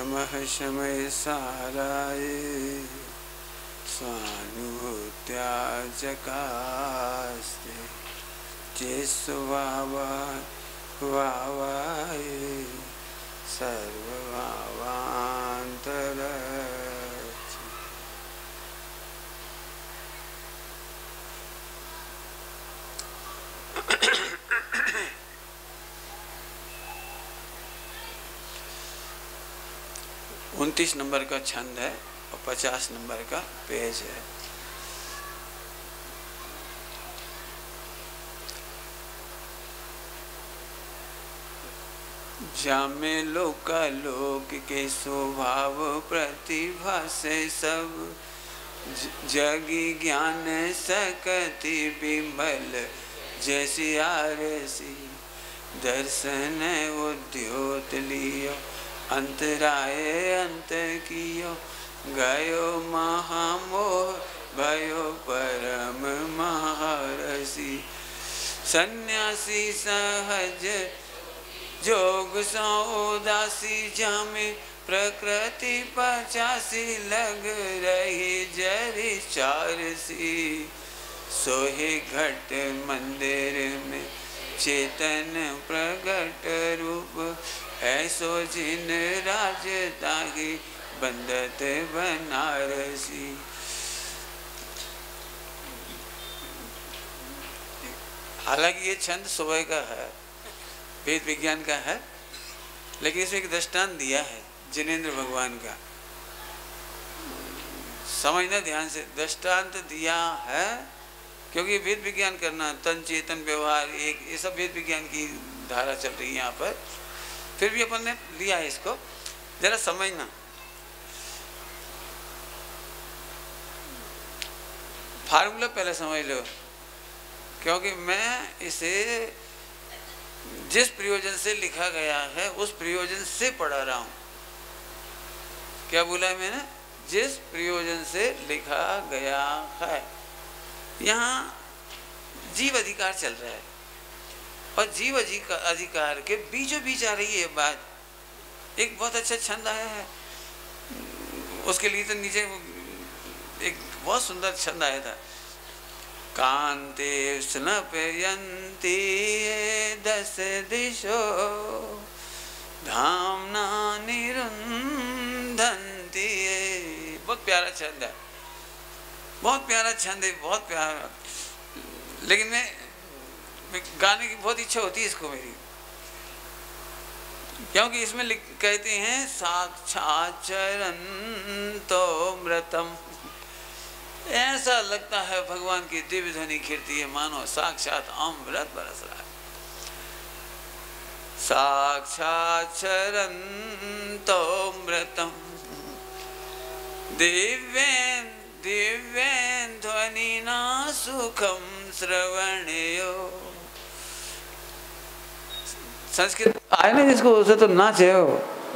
समः शमय साराये स्वानुभूत्या जकास्ते चेस्वावाये सर्वभावान्तर। उनतीस नंबर का छंद है और 50 नंबर का पेज है। जामे लोकालोक के स्वभाव प्रतिभा से सब जगी ज्ञान सकति बिमल जैसी आरसी दर्शन उद्योत लियो अंतराय अंत कियो गयो महामोह भयो परम महारसी सन्यासी सहज जोग सो उदासी जामे प्रकृति 85 लग रही जरी चारसी सोहे घट मंदिर में चेतन प्रगट रूप ऐसो जिन राज ताहि बंदत बनारसी। हालांकि ये छंद सुबह का है, वेद विज्ञान का है, लेकिन इसमें एक दृष्टांत दिया है जिनेंद्र भगवान का। समझना ध्यान से, दृष्टांत दिया है क्योंकि वेद विज्ञान करना, तन चेतन व्यवहार एक, ये सब वेद विज्ञान की धारा चल रही है यहाँ पर। फिर भी अपन ने लिया है इसको, जरा समझना। फार्मूला पहले समझ लो, क्योंकि मैं इसे जिस प्रयोजन से लिखा गया है उस प्रयोजन से पढ़ा रहा हूं। क्या बोला है मैंने? जिस प्रयोजन से लिखा गया है। यहाँ जीव अधिकार चल रहा है और जीव अधिकार के बीचों बीच आ रही है बात। एक बहुत अच्छा छंद आया है, उसके लिए तो नीचे एक बहुत सुंदर छंद आया था। कांते स्नपयन्ति 10 दिशो धामना निरुन्धन्ति। बहुत प्यारा छंद है, बहुत प्यारा छंद है, बहुत प्यारा। लेकिन मैं गाने की बहुत इच्छा होती है इसको मेरी, क्योंकि इसमें कहते हैं साक्षात चरन्तो मृतम। ऐसा लगता है भगवान की दिव्य ध्वनि खिरती है, मानो साक्षात अमृत बरस रहा है। साक्षात चरन्तो मृतम दिव्येन दिव्येन ध्वनिना सुखम श्रवणयो। संस्कृत आए ना जिसको, उसे तो नाचे हो।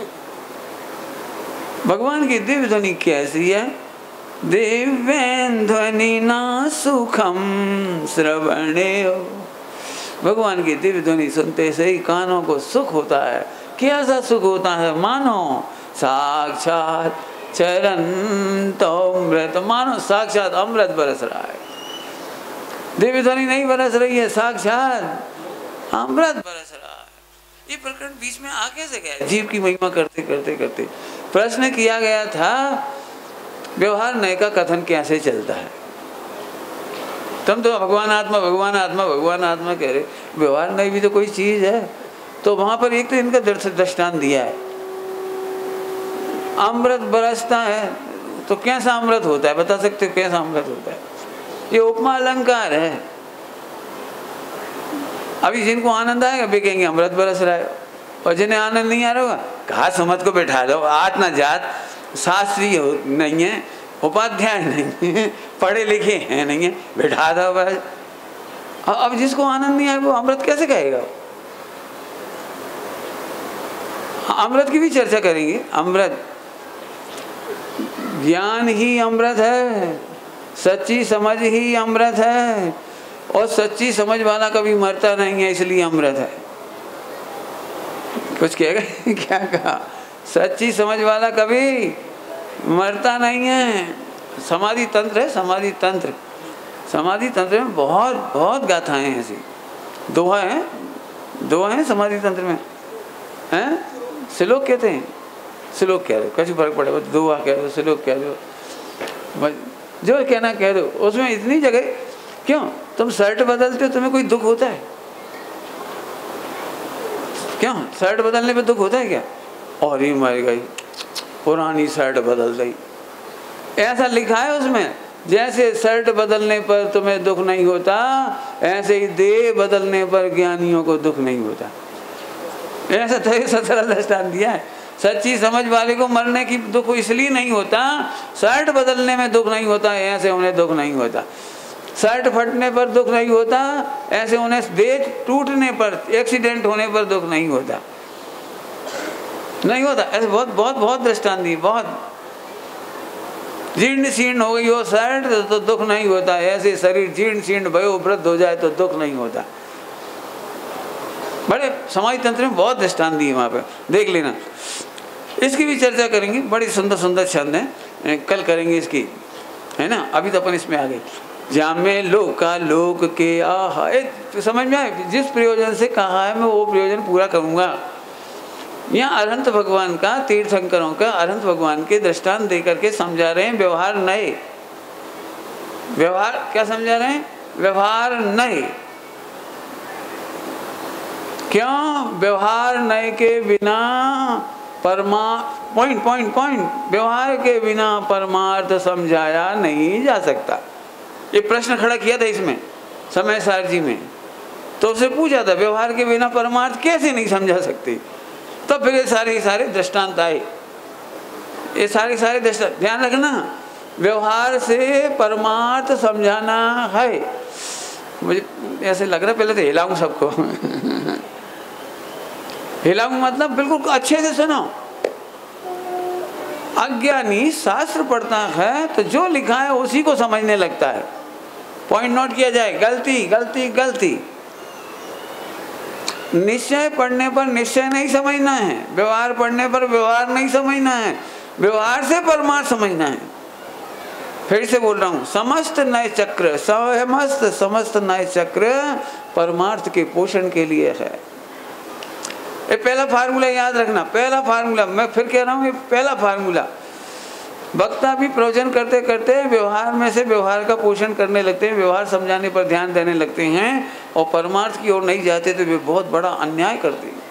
भगवान की दिव्य ध्वनि कैसी है? दिव्येन ध्वनिना सुखम श्रवणयो। भगवान की दिव्य ध्वनि सुनते से ही कानों को सुख होता है। कैसा सुख होता है? मानो साक्षात चरन्तो अमृत, मानो साक्षात अमृत बरस रहा है। दिव्य ध्वनि नहीं बरस रही है, साक्षात अमृत बरस रहा है। ये प्रकरण बीच में आ कैसे गया? जीव की महिमा करते करते करते प्रश्न किया गया था, व्यवहार नय का कथन कैसे चलता है? तुम तो भगवान आत्मा भगवान आत्मा भगवान आत्मा कह रहे, व्यवहार नय भी तो कोई चीज है। तो वहां पर एक तो इनका दृष्टांत दिया है, अमृत बरसता है तो कैसा अमृत होता है? बता सकते हो कैसा अमृत होता है? ये उपमा अलंकार है। अभी जिनको आनंद आएगा वे कहेंगे अमृत बरस रहा है, और जिन्हें आनंद नहीं आ रहा होगा कहा समझ को बैठा दो, आत ना जात, शास्त्री नहीं है, उपाध्याय नहीं है, पढ़े लिखे हैं नहीं है, बैठा दो बस। अब जिसको आनंद नहीं आए वो अमृत कैसे कहेगा? अमृत की भी चर्चा करेंगे। अमृत ज्ञान ही अमृत है, सच्ची समझ ही अमृत है, और सच्ची समझ वाला कभी मरता नहीं है, इसलिए अमृत है। कुछ कहेगा? क्या कहा? सच्ची समझ वाला कभी मरता नहीं है। समाधि तंत्र है, समाधि तंत्र। समाधि तंत्र में बहुत बहुत गाथाएं हैं ऐसी, दोहा है समाधि तंत्र में, हैं? श्लोक कहते हैं, श्लोक कह दो, कैसे फर्क पड़ेगा, दोहा कह दो, श्लोक कह दो, जो कहना कह दो। उसमें इतनी जगह, क्यों तुम शर्ट बदलते हो, तुम्हें कोई दुख होता है? क्यों शर्ट बदलने पे दुख होता है क्या? और ही मर गई, पुरानी शर्ट बदल गई, ऐसा लिखा है उसमें। जैसे शर्ट बदलने पर तुम्हें दुख नहीं होता, ऐसे ही देह बदलने पर ज्ञानियों को दुख नहीं होता। ऐसा तो ये सरल दृष्टांत दिया है। सच्ची समझ वाले को मरने की दुख इसलिए नहीं होता, शर्ट बदलने में दुख नहीं होता, ऐसे उन्हें दुख नहीं होता। शर्ट फटने पर दुख नहीं होता, ऐसे उन्हें देह टूटने पर, एक्सीडेंट होने पर दुख नहीं होता, नहीं होता। ऐसे बहुत बहुत बहुत दृष्टांत दी। बहुत जीर्ण शीर्ण हो गई हो शर्ट तो दुख नहीं होता, ऐसे शरीर जीर्ण शीर्ण भयो वृद्ध हो जाए तो दुख नहीं होता। बड़े समाज तंत्र में बहुत दृष्टांत दिए, वहाँ पे देख लेना। इसकी भी चर्चा करेंगे, बड़ी सुंदर सुंदर छंद हैं, कल करेंगे इसकी, है ना। अभी तो अपन इसमें आ गए। जामे लोका लोक के आहा, समझ में आए? जिस प्रयोजन से कहा है मैं वो प्रयोजन पूरा करूँगा। यहाँ अरहंत भगवान का, तीर्थंकरों का अरहंत भगवान के दृष्टांत दे करके समझा रहे हैं व्यवहार नए। व्यवहार क्या समझा रहे हैं? व्यवहार नए। क्यों? व्यवहार नए के बिना पॉइंट व्यवहार के बिना परमार्थ समझाया नहीं जा सकता। ये प्रश्न खड़ा किया था इसमें समय सार जी में, तो उससे पूछा था व्यवहार के बिना परमार्थ कैसे नहीं समझा सकते। तो फिर ये सारे दृष्टांत आए, ये सारे दृष्टांत। ध्यान रखना, व्यवहार से परमार्थ समझाना है। मुझे ऐसे लग रहा पहले तो हिलाऊं सबको हिलाऊं मतलब बिल्कुल अच्छे से सुनो। अज्ञानी शास्त्र पढ़ता है तो जो लिखा है उसी को समझने लगता है। पॉइंट नोट किया जाए, गलती गलती गलती। निश्चय पढ़ने पर निश्चय नहीं समझना है, व्यवहार पढ़ने पर व्यवहार नहीं समझना है, व्यवहार से परमार्थ समझना है। फिर से बोल रहा हूँ, समस्त नए चक्र, समस्त नए चक्र परमार्थ के पोषण के लिए है। ये पहला फार्मूला याद रखना, पहला फार्मूला। मैं फिर कह रहा हूँ, ये पहला फार्मूला। वक्ता भी प्रवचन करते करते व्यवहार में से व्यवहार का पोषण करने लगते हैं, व्यवहार समझाने पर ध्यान देने लगते हैं और परमार्थ की ओर नहीं जाते तो वे बहुत बड़ा अन्याय करते हैं।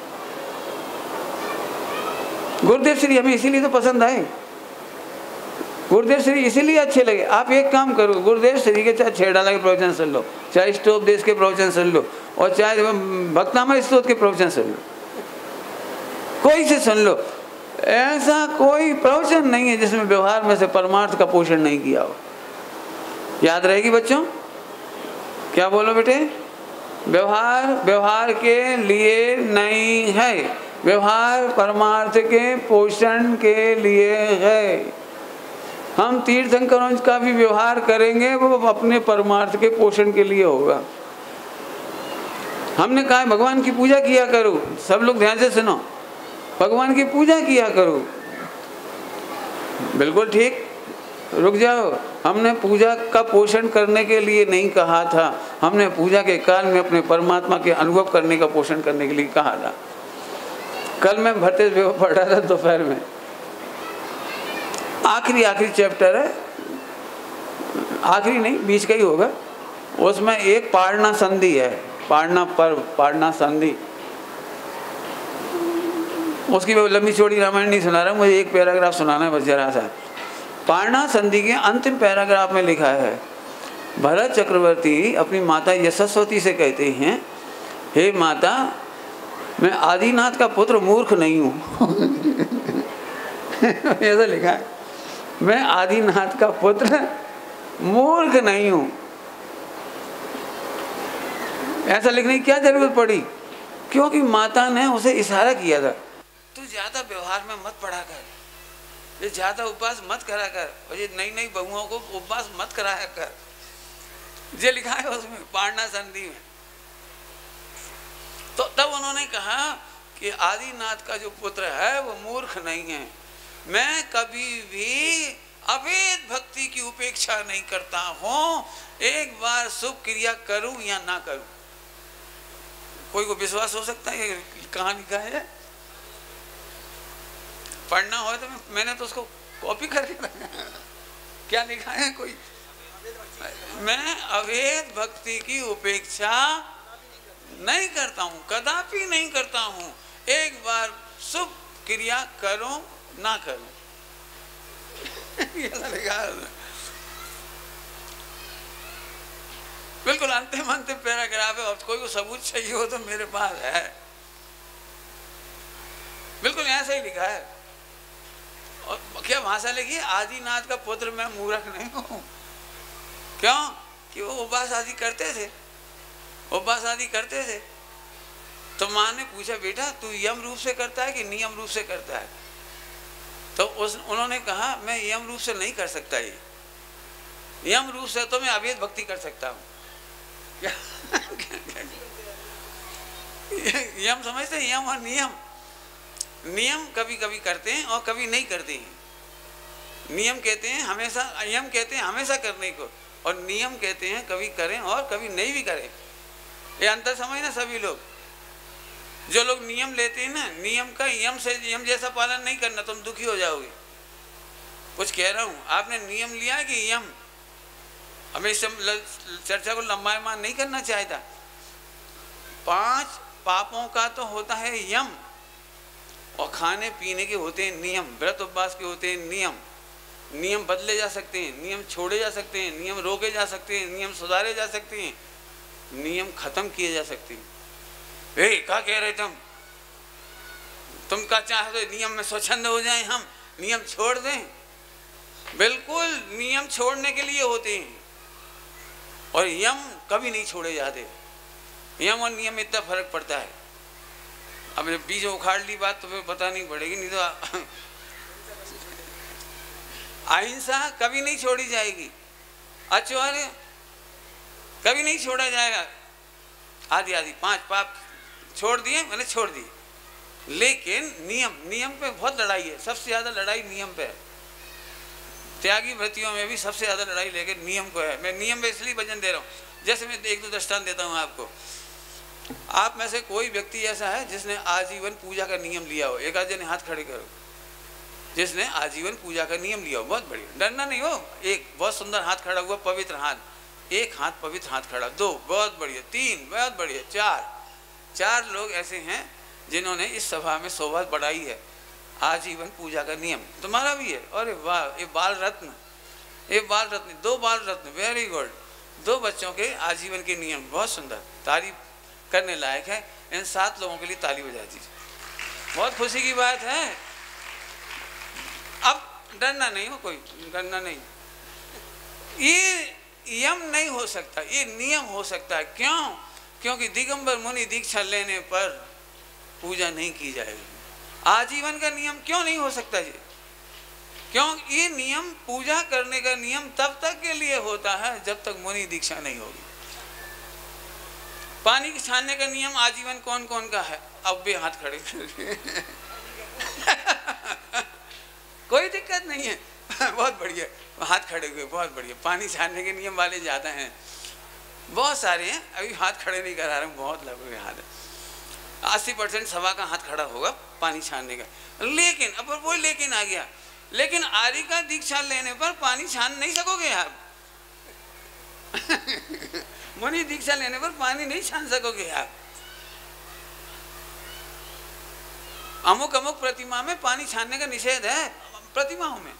गुरुदेव श्री हमें इसीलिए तो पसंद आए, गुरुदेव श्री इसीलिए अच्छे लगे। आप एक काम करो, गुरुदेव श्री के चाहे छेड़ाला के प्रवचन सुन लो, चाहे स्टोप देश के प्रवचन सुन लो, और चाहे भक्तामय स्तोत्र के प्रवचन सुन लो, कोई से सुन लो। ऐसा कोई प्रवचन नहीं है जिसमें व्यवहार में से परमार्थ का पोषण नहीं किया हो। याद रहेगी बच्चों? क्या बोलो बेटे? व्यवहार के लिए नहीं है, व्यवहार परमार्थ के पोषण के लिए है। हम तीर्थंकरों का भी व्यवहार करेंगे वो अपने परमार्थ के पोषण के लिए होगा। हमने कहा भगवान की पूजा किया करो, सब लोग ध्यान से सुनो, भगवान की पूजा किया करो। बिल्कुल ठीक, रुक जाओ। हमने पूजा का पोषण करने के लिए नहीं कहा था, हमने पूजा के काल में अपने परमात्मा के अनुभव करने का पोषण करने के लिए कहा था। कल मैं भरते पढ़ रहा था दोपहर में, आखिरी चैप्टर है, आखिरी नहीं बीच का ही होगा। उसमें एक पाड़ना संधि है, पाड़ना पर्व, पाड़ना संधि। उसकी मैं लंबी चौड़ी रामायण नहीं सुना रहा, मुझे एक पैराग्राफ सुनाना है बस जरा सा। पाड़ना संधि के अंतिम पैराग्राफ में लिखा है, भरत चक्रवर्ती अपनी माता यशस्वती से कहते हैं, हे माता, मैं आदिनाथ का पुत्र मूर्ख नहीं हूँ ऐसा लिखा है, मैं आदिनाथ का पुत्र मूर्ख नहीं हूँ। ऐसा लिखने की क्या जरूरत पड़ी? क्योंकि माता ने उसे इशारा किया था, तू ज्यादा व्यवहार में मत पढ़ा कर, ये ज्यादा उपवास मत करा कर, और ये नई नई बहुओं को उपवास मत कराया कर। ये लिखा है उसमें पाड़ना संधि में। तो तब उन्होंने कहा कि आदिनाथ का जो पुत्र है वो मूर्ख नहीं है। मैं कभी भी अवैध भक्ति की उपेक्षा नहीं करता हूं, एक बार शुभ क्रिया करूं या ना करूं। कोई को विश्वास हो सकता है कहाँ लिखा है? पढ़ना हो तो मैंने तो उसको कॉपी करके रखा। क्या लिखा है? कोई मैं अवैध भक्ति की उपेक्षा नहीं करता हूं, कदापि नहीं करता हूं, एक बार शुभ क्रिया करूं ना करूं। बिल्कुल अंतिम अंतिम पैराग्राफ है। अब कोई को सबूत चाहिए हो तो मेरे पास है, बिल्कुल ऐसा ही लिखा है। और क्या भाषा लिखी? आदिनाथ का पुत्र मैं मूर्ख नहीं हूं। क्यों? कि वो उपवास आदि करते थे, उपवास आदि करते थे। तो माँ ने पूछा, बेटा तू यम रूप से करता है कि नियम रूप से करता है? तो उन्होंने कहा मैं यम रूप से नहीं कर सकता, ये यम रूप से तो मैं अवैध भक्ति कर सकता हूँ। यम समझते हैं? यम और नियम। नियम कभी कभी करते हैं और कभी नहीं करते हैं। नियम कहते हैं हमेशा, यम कहते हैं हमेशा करने को, और नियम कहते हैं कभी करें और कभी नहीं भी करें। ये अंतर समझना सभी लोग। जो लोग नियम लेते हैं ना, नियम का यम से यम जैसा पालन नहीं करना, तुम दुखी हो जाओगे। कुछ कह रहा हूं, आपने नियम लिया है कि यम? हमें इस चर्चा को लंबायमान नहीं करना चाहता। 5 पापों का तो होता है यम, और खाने पीने के होते हैं नियम, व्रत उपवास के होते हैं नियम। नियम बदले जा सकते हैं, नियम छोड़े जा सकते हैं, नियम रोके जा सकते हैं, नियम सुधारे जा सकते हैं, नियम खत्म किए जा सकते हैं। क्या कह रहे तुम क्या चाहते हो? नियम में स्वच्छंद हो जाएं, हम नियम छोड़ दें? बिल्कुल नियम छोड़ने के लिए होते हैं, और यम कभी नहीं छोड़े जाते। यम और नियम में इतना फर्क पड़ता है। अब बीच उखाड़ ली बात तो फिर पता नहीं पड़ेगी, नहीं तो अहिंसा कभी नहीं छोड़ी जाएगी, आचौर्य कभी नहीं छोड़ा जाएगा। आदि आदि 5 पाप छोड़ दिए, मैंने छोड़ दिए। लेकिन नियम पे बहुत लड़ाई है, सबसे ज्यादा लड़ाई नियम पे है। त्यागी व्रतियों में भी सबसे ज्यादा लड़ाई लेके नियम को है। मैं नियम पे इसलिए वचन दे रहा हूँ, जैसे मैं 1-2 दृष्टांत देता हूँ आपको। आप में से कोई व्यक्ति ऐसा है जिसने आजीवन पूजा का नियम लिया हो? एक आध जने हाथ खड़े करो जिसने आजीवन पूजा का नियम लिया हो। बहुत बढ़िया, डरना नहीं हो। एक बहुत सुंदर हाथ खड़ा हुआ, पवित्र हाथ। एक हाथ पवित्र हाथ खड़ा, 2 बहुत बढ़िया, 3 बहुत बढ़िया, 4 लोग ऐसे हैं जिन्होंने इस सभा में शोभा बढ़ाई है। आजीवन पूजा का नियम तुम्हारा भी है। अरे वाह, ये बाल रत्न, ये बाल रत्न, 2 बाल रत्न, वेरी गुड। 2 बच्चों के आजीवन के नियम, बहुत सुंदर, तारीफ करने लायक है। इन 7 लोगों के लिए ताली बजा दीजिए, बहुत खुशी की बात है। अब डरना नहीं हो, कोई डरना नहीं। ये यम नहीं हो सकता, ये नियम हो सकता है। क्यों? क्योंकि दिगंबर मुनि दीक्षा लेने पर पूजा नहीं की जाएगी। आजीवन का नियम क्यों नहीं हो सकता जी? क्यों? ये नियम, पूजा करने का नियम तब तक के लिए होता है जब तक मुनि दीक्षा नहीं होगी। पानी की छानने का नियम आजीवन कौन कौन का है? अब भी हाथ खड़े कोई दिक्कत नहीं है। बहुत बढ़िया, हाथ खड़े हुए, बहुत बढ़िया। पानी छानने के नियम वाले ज़्यादा हैं, बहुत सारे हैं। अभी हाथ खड़े नहीं करा रहे हैं, बहुत लगे हुए हाथ है। 80% सभा का हाथ खड़ा होगा पानी छानने का। लेकिन अब वो लेकिन आ गया, लेकिन आर्य का दीक्षा लेने पर पानी छान नहीं सकोगे आप। मुनि दीक्षा लेने पर पानी नहीं छान सकोगे आप। अमुक अमुक प्रतिमा में पानी छानने का निषेध है। प्रतिमाओं में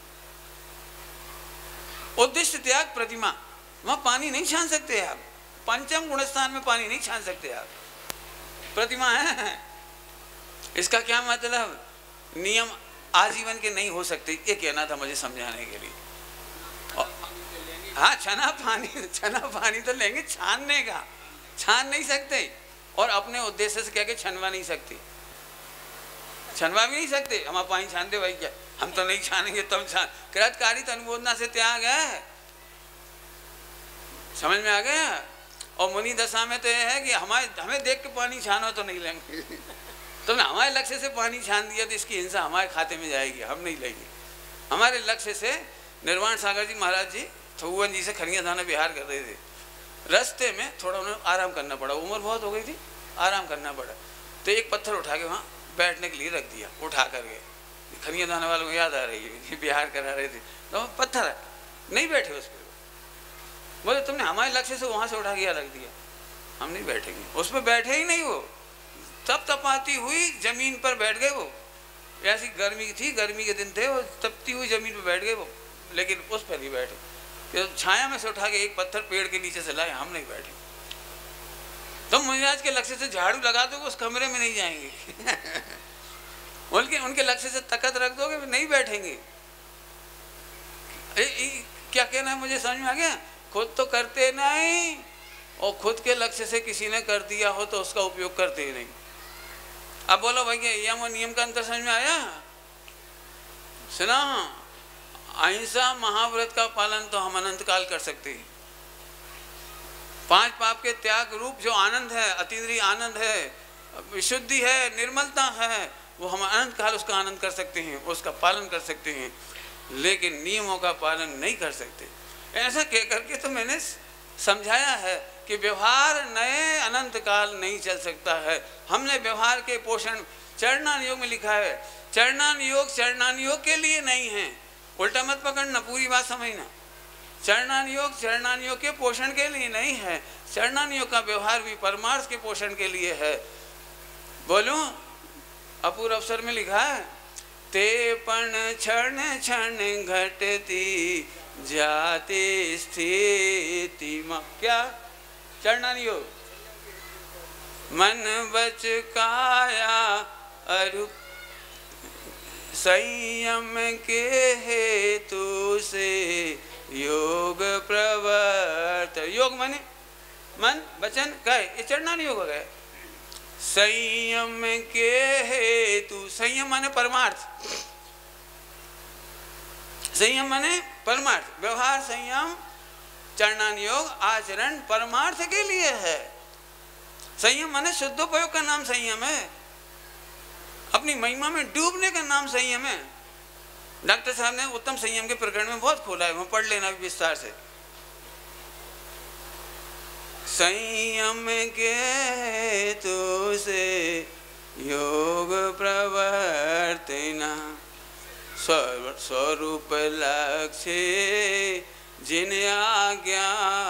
उद्दिष्ट त्याग प्रतिमा, वहां पानी नहीं छान सकते आप। पंचम गुणस्थान में पानी नहीं छान सकते आप, प्रतिमा है। इसका क्या मतलब? नियम आजीवन के नहीं हो सकते, ये कहना था मुझे समझाने के लिए। हाँ, छना पानी तो लेंगे, छानने का छान नहीं सकते, और अपने उद्देश्य से कह के छनवा नहीं सकते, छनवा भी नहीं सकते। हम पानी छान दे भाई, क्या हम तो नहीं छानेंगे, तुम छान। कृतकारित अनुमोदना से त्याग है, समझ में आ गया? और मुनि दशा में तो यह है कि हमें देख के पानी छानो तो नहीं लेंगे। तुमने हमारे लक्ष्य से पानी छान दिया तो इसकी हिंसा हमारे खाते में जाएगी, हम नहीं लेंगे। हमारे लक्ष्य से निर्वाण सागर जी महाराज जी थौवन जी से खरिया थाना बिहार कर रहे थे, रास्ते में थोड़ा उन्हें आराम करना पड़ा, उम्र बहुत हो गई थी, आराम करना पड़ा, तो एक पत्थर उठा के वहाँ बैठने के लिए रख दिया, उठा करके। खरिया थाना वालों को याद आ रही है, बिहार करा रहे थे, तो पत्थर नहीं बैठे उस पर। बोले तुमने हमारे लक्ष्य से वहाँ से उठा के रख दिया, हम नहीं बैठेंगे। उस पर बैठे ही नहीं, वो तप तपाती हुई जमीन पर बैठ गए। वो ऐसी गर्मी थी, गर्मी के दिन थे, वो तपती हुई जमीन पर बैठ गए वो, लेकिन उस पर नहीं बैठे। तो छाया में से उठा के एक पत्थर पेड़ के नीचे से लाए, हम नहीं बैठे। तुम महाराज के लक्ष्य से झाड़ू लगा दोगे, उस कमरे में नहीं जाएंगे। उनके लक्ष्य से तकत रख दोगे, नहीं बैठेंगे। क्या कहना है मुझे समझ में आ गया? खुद तो करते नहीं, और खुद के लक्ष्य से किसी ने कर दिया हो तो उसका उपयोग करते ही नहीं। अब बोलो भैया यम और नियम का अंतर समझ में आया? सुना, अहिंसा महाव्रत का पालन तो हम अनंत काल कर सकते हैं। 5 पाप के त्याग रूप जो आनंद है, अतीन्द्रिय आनंद है, विशुद्धि है, निर्मलता है, वो हम अनंत काल उसका आनंद कर सकते हैं, उसका पालन कर सकते हैं, लेकिन नियमों का पालन नहीं कर सकते। ऐसा कह करके तो मैंने समझाया है कि व्यवहार नए अनंत काल नहीं चल सकता है। हमने व्यवहार के पोषण चरणान योग में लिखा है, चरणान योग के लिए नहीं है। उल्टा मत पकड़ना, पूरी बात समझना। चरणान योग के पोषण के लिए नहीं है, चरणान योग का व्यवहार भी परमार्थ के पोषण के लिए है। बोलूं, अपूर्व अवसर में लिखा है, ते पण क्षण क्षण घटती जाति स्थिति में। क्या? चरणान योग, मन वच काया अरूप संयम के हेतु से योग प्रवर्त। योग माने मन वचन काया, ये चरणान योग हो गया। संयम के हेतु, संयम माने परमार्थ, संयम माने परमार्थ, व्यवहार संयम, चरणान योग आचरण परमार्थ के लिए है। संयम माने शुद्धोपयोग का नाम संयम है, अपनी महिमा में डूबने का नाम संयम है। डॉक्टर साहब ने उत्तम संयम के प्रकरण में बहुत खोला है, वह पढ़ लेना भी विस्तार से। संयम के हेतु से योग प्रवर्तना, स्वरूप लक्ष्य जिन आज्ञाधीन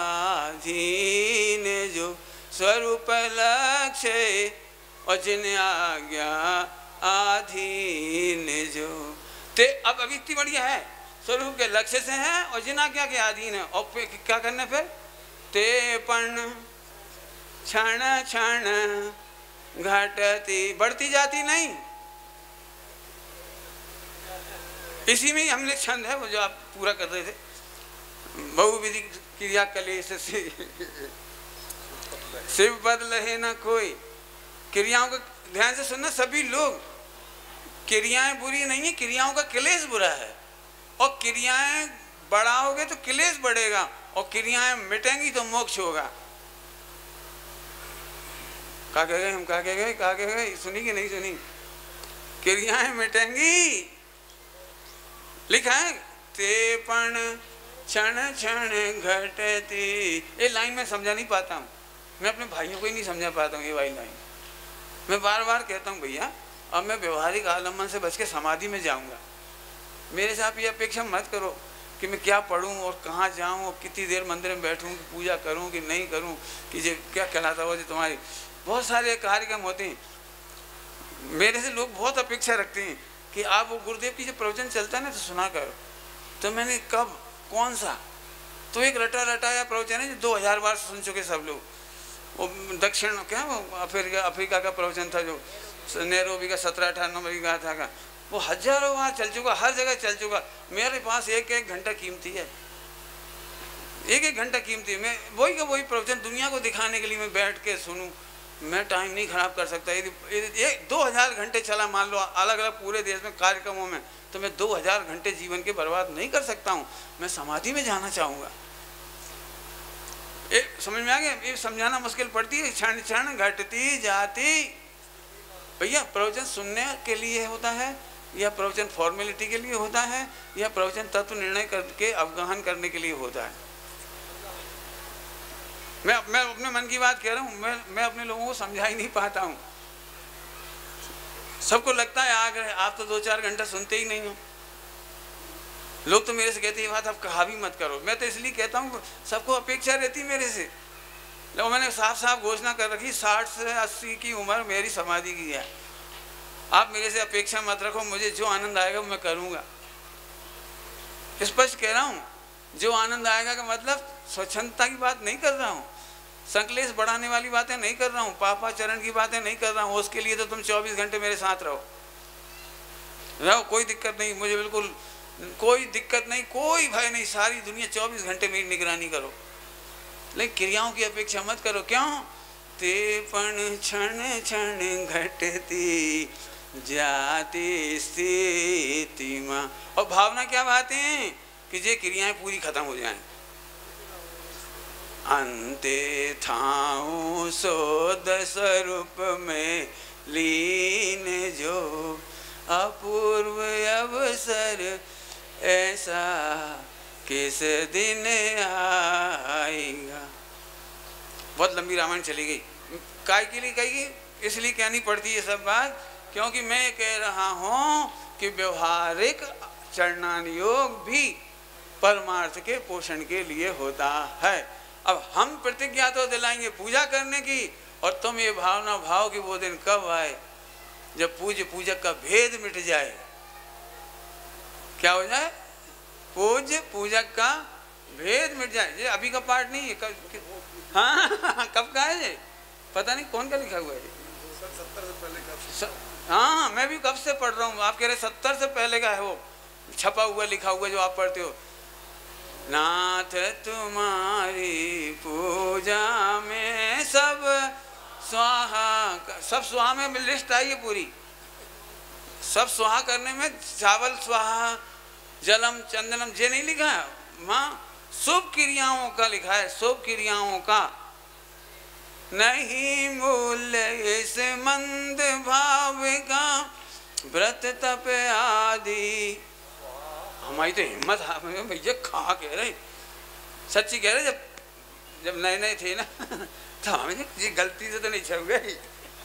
जो, स्वरूप लक्ष्य और जिन आज्ञा अधीन जो। ते अब इतनी बढ़िया है, स्वरूप के लक्ष्य से है और जिन आज्ञा के अधीन है। और क्या करने पे? ते पण क्षण क्षण घटती, बढ़ती जाती नहीं। इसी में ही हमने छंद है वो जो आप पूरा कर रहे थे, बहुविधि क्रिया कलेश से शिव पद लहे न कोई। क्रियाओं का ध्यान से सुनना सभी लोग, क्रियाएं बुरी नहीं है, क्रियाओं का क्लेश बुरा है। और क्रियाएं बढ़ाओगे तो क्लेश बढ़ेगा, और क्रियाएं मिटेंगी तो मोक्ष होगा। कहा कह गए हम, कहा कह गए, सुनी कि नहीं सुनी? क्रियाएं मिटेंगी, लिखा है ते पण क्षण क्षण घटती। ये लाइन मैं समझा नहीं पाता हूँ, मैं अपने भाइयों को ही नहीं समझा पाता हूँ ये वाली लाइन। मैं बार बार कहता हूँ भैया अब मैं व्यवहारिक आलम्बन से बच के समाधि में जाऊँगा। मेरे से आप ये अपेक्षा मत करो कि मैं क्या पढ़ूँ और कहाँ जाऊँ और कितनी देर मंदिर में बैठूँ, कि पूजा करूँ कि नहीं करूँ, कि जो क्या कहलाता हो जो तुम्हारी बहुत सारे कार्यक्रम होते हैं। मेरे से लोग बहुत अपेक्षा रखते हैं कि आप वो गुरुदेव की जो प्रवचन चलता है ना तो सुना करो। तो मैंने कब, कौन सा? तो एक रटाया प्रवचन है जो 2000 बार सुन चुके सब लोग। वो दक्षिण क्या वो अफ्रीका का प्रवचन था जो नैरोबी का 17-18 नंबर का था, वो हजारों बार चल चुका, हर जगह चल चुका। मेरे पास एक घंटा कीमती है, एक घंटा कीमती है। मैं वही का वही प्रवचन दुनिया को दिखाने के लिए मैं बैठ के सुनूं, मैं टाइम नहीं खराब कर सकता। यदि 2000 घंटे चला मान लो अलग अलग पूरे देश में कार्यक्रमों में, तो मैं 2000 घंटे जीवन के बर्बाद नहीं कर सकता हूँ। मैं समाधि में जाना चाहूँगा। समझ में आ गया? ये समझाना मुश्किल पड़ती है। क्षण क्षण घटती जाती भैया प्रवचन सुनने के लिए होता है या प्रवचन फॉर्मेलिटी के लिए होता है या प्रवचन तत्व निर्णय करके अवगाहन करने के लिए होता है? मैं अपने मन की बात कह रहा हूँ, मैं अपने लोगों को समझा ही नहीं पाता हूँ। सबको लगता है आप तो 2-4 घंटा सुनते ही नहीं हो। लोग तो मेरे से कहते हैं ये बात आप कहा भी मत करो। मैं तो इसलिए कहता हूँ, सबको अपेक्षा रहती मेरे से। लो मैंने साफ साफ घोषणा कर रखी, 60 से 80 की उम्र मेरी समाधि की है। आप मेरे से अपेक्षा मत रखो, मुझे जो आनंद आएगा मैं करूँगा। स्पष्ट कह रहा हूँ, जो आनंद आएगा का मतलब स्वच्छंदता की बात नहीं कर रहा हूँ, संकलेश बढ़ाने वाली बातें नहीं कर रहा हूँ, पापाचरण की बातें नहीं कर रहा हूँ। उसके लिए तो तुम 24 घंटे मेरे साथ रहो, कोई दिक्कत नहीं, मुझे बिल्कुल कोई दिक्कत नहीं, कोई भय नहीं। सारी दुनिया 24 घंटे मेरी निगरानी करो, लेकिन क्रियाओं की अपेक्षा मत करो। क्यों? ते पण क्षण क्षण घटती जाती स्थिति मां। और भावना क्या बातें हैं कि ये क्रियाएं पूरी खत्म हो जाएं। अंते थाऊं सो दस रूप में लीन जो अपूर्व अवसर ऐसा किस दिन आएगा। बहुत लंबी रामायण चली गई। काय के लिए कही? इसलिए कहनी पड़ती है सब बात, क्योंकि मैं कह रहा हूँ कि व्यवहारिक चरणान योग भी परमार्थ के पोषण के लिए होता है। अब हम प्रतिज्ञा तो दिलाएंगे पूजा करने की, और तुम ये भावना भाव कि वो दिन कब आए जब पूज्य पूजक का भेद मिट जाए। क्या हो जाए? पूज्य पूजक का भेद मिट जाए। ये अभी का पाठ नहीं है, हाँ कब का है ये पता नहीं, कौन का लिखा हुआ है? 70 से पहले का। हाँ मैं भी कब से पढ़ रहा हूँ। आप कह रहे 70 से पहले का है, वो छपा हुआ लिखा हुआ जो आप पढ़ते हो। नाथ तुम्हारी पूजा में सब स्वाहा, सब स्वाहा में लिस्ट आई है पूरी। सब स्वाहा करने में चावल स्वाहा, जलम चंदनम, ये नहीं लिखा है माँ, शुभ क्रियाओं का लिखा है, शुभ क्रियाओं का। नहीं मूल्य इस मंद भाव का व्रत तप आदि। हमारी तो हिम्मत है भैया, खा कह रहे, सच्ची कह रहे। जब नए नए थे ना तो हमें ये गलती से तो नहीं छप गई।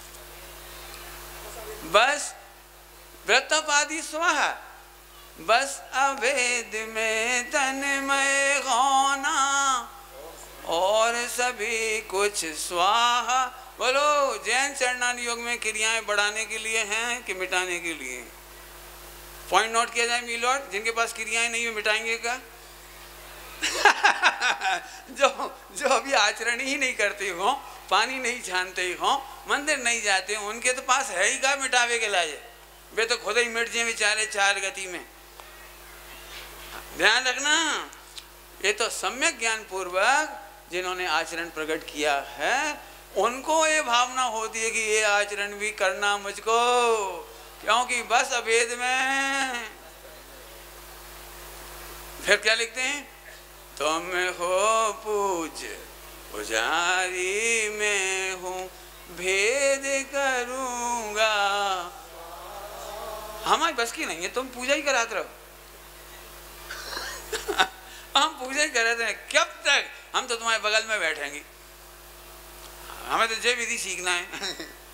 बस व्रत तप आदि स्वाहा, बस अभेद में तन्मय होना और सभी कुछ स्वाहा। बोलो जैन चरणान योग में क्रियाएं बढ़ाने के लिए हैं कि मिटाने के लिए? पॉइंट नोट किया जाए मीलॉट, जिनके पास क्रियाएं नहीं है मिटाएंगे का? जो अभी आचरण ही नहीं करते हो, पानी नहीं छानते हो, मंदिर नहीं जाते हो, उनके तो पास है ही का मिटावे के लाए। वे तो खुद ही मिट जाए बेचारे 4 गति में। ध्यान रखना, ये तो सम्यक ज्ञान पूर्वक जिन्होंने आचरण प्रकट किया है उनको ये भावना होती है कि ये आचरण भी करना मुझको, क्योंकि बस अभेद में। फिर क्या लिखते हैं? तुम हो पूज्य पुजारी, मैं हूँ भेद करूँगा। हमारी बस की नहीं है, तुम पूजा ही कराते रहो। हम पूजा ही कराते हैं, कब तक? हम तो तुम्हारे बगल में बैठेंगे, हमें तो जय विधि सीखना है।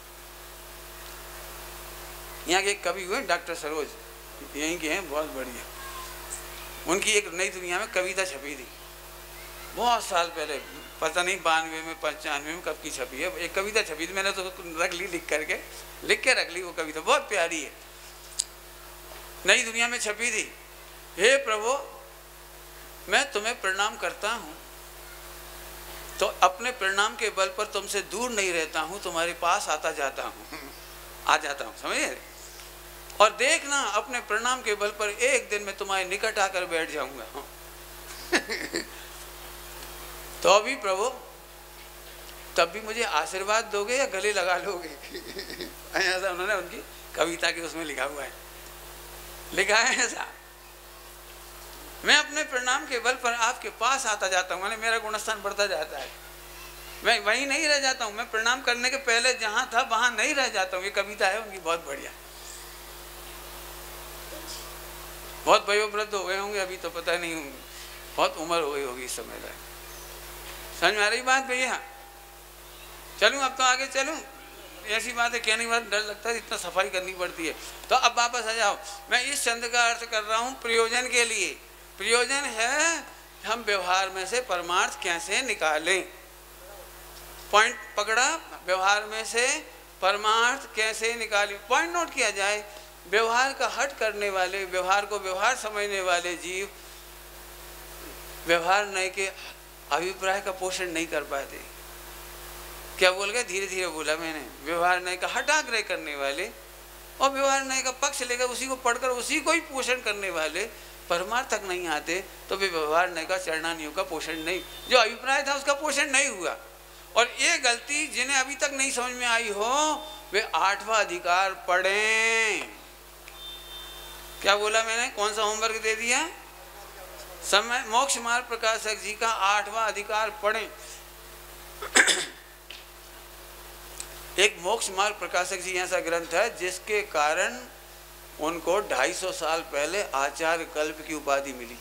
यहाँ के एक कवि हुए डॉक्टर सरोज, यहीं के हैं, बहुत बढ़िया। उनकी एक नई दुनिया में कविता छपी थी बहुत साल पहले, पता नहीं 92 में 95 में कब की छपी है। एक कविता छपी थी, मैंने तो रख ली, लिख के रख ली। वो कविता बहुत प्यारी है, नई दुनिया में छपी थी। हे प्रभु, मैं तुम्हें प्रणाम करता हूँ, तो अपने प्रणाम के बल पर तुमसे दूर नहीं रहता हूँ, तुम्हारे पास आता जाता हूँ, आ जाता हूँ, समझे? और देखना, अपने प्रणाम के बल पर एक दिन मैं तुम्हारे निकट आकर बैठ जाऊंगा। तो अभी प्रभु, तब भी मुझे आशीर्वाद दोगे या गले लगा लोगे? ऐसा उन्होंने उनकी कविता के उसमें लिखा हुआ है, लिखा है ऐसा। मैं अपने प्रणाम के बल पर आपके पास आता जाता हूँ, मैंने मेरा गुणस्थान बढ़ता जाता है। मैं वहीं नहीं रह जाता हूँ, मैं प्रणाम करने के पहले जहाँ था वहाँ नहीं रह जाता हूँ। ये कविता है उनकी, बहुत बढ़िया। बहुत वयोवृद्ध हो गए होंगे अभी तो पता नहीं होंगे, बहुत उम्र हो गई होगी इस समय तक। समझ में आ रही बात भैया? चलूँ अब तो आगे चलूँ? ऐसी बात है, कहने के बाद डर लगता है, इतना सफाई करनी पड़ती है। तो अब वापस आ जाओ। मैं इस छंद का अर्थ कर रहा हूँ प्रयोजन के लिए। प्रयोजन है हम व्यवहार में से परमार्थ कैसे निकालें। पॉइंट पकड़ा? व्यवहार में से परमार्थ कैसे निकालें, पॉइंट नोट किया जाए। व्यवहार का हट करने वाले, व्यवहार को व्यवहार समझने वाले जीव व्यवहार नए के अभिप्राय का पोषण नहीं कर पाते। क्या बोल गए? धीरे धीरे बोला मैंने। व्यवहार नए का हटाग्रह करने वाले और व्यवहार नए का पक्ष लेकर उसी को पढ़कर उसी को ही पोषण करने वाले परमार्थ तक नहीं आते, तो वे व्यवहार नए का चरणानियों का पोषण नहीं, जो अभिप्राय था उसका पोषण नहीं हुआ। और ये गलती जिन्हें अभी तक नहीं समझ में आई हो, वे 8वां अधिकार पढ़ें। क्या बोला मैंने? कौन सा होमवर्क दे दिया? समय मोक्ष मार्ग प्रकाशक जी का 8वां अधिकार पढ़ें। एक मोक्ष मार्ग प्रकाशक जी ऐसा ग्रंथ है जिसके कारण उनको 250 साल पहले आचार्य कल्प की उपाधि मिली।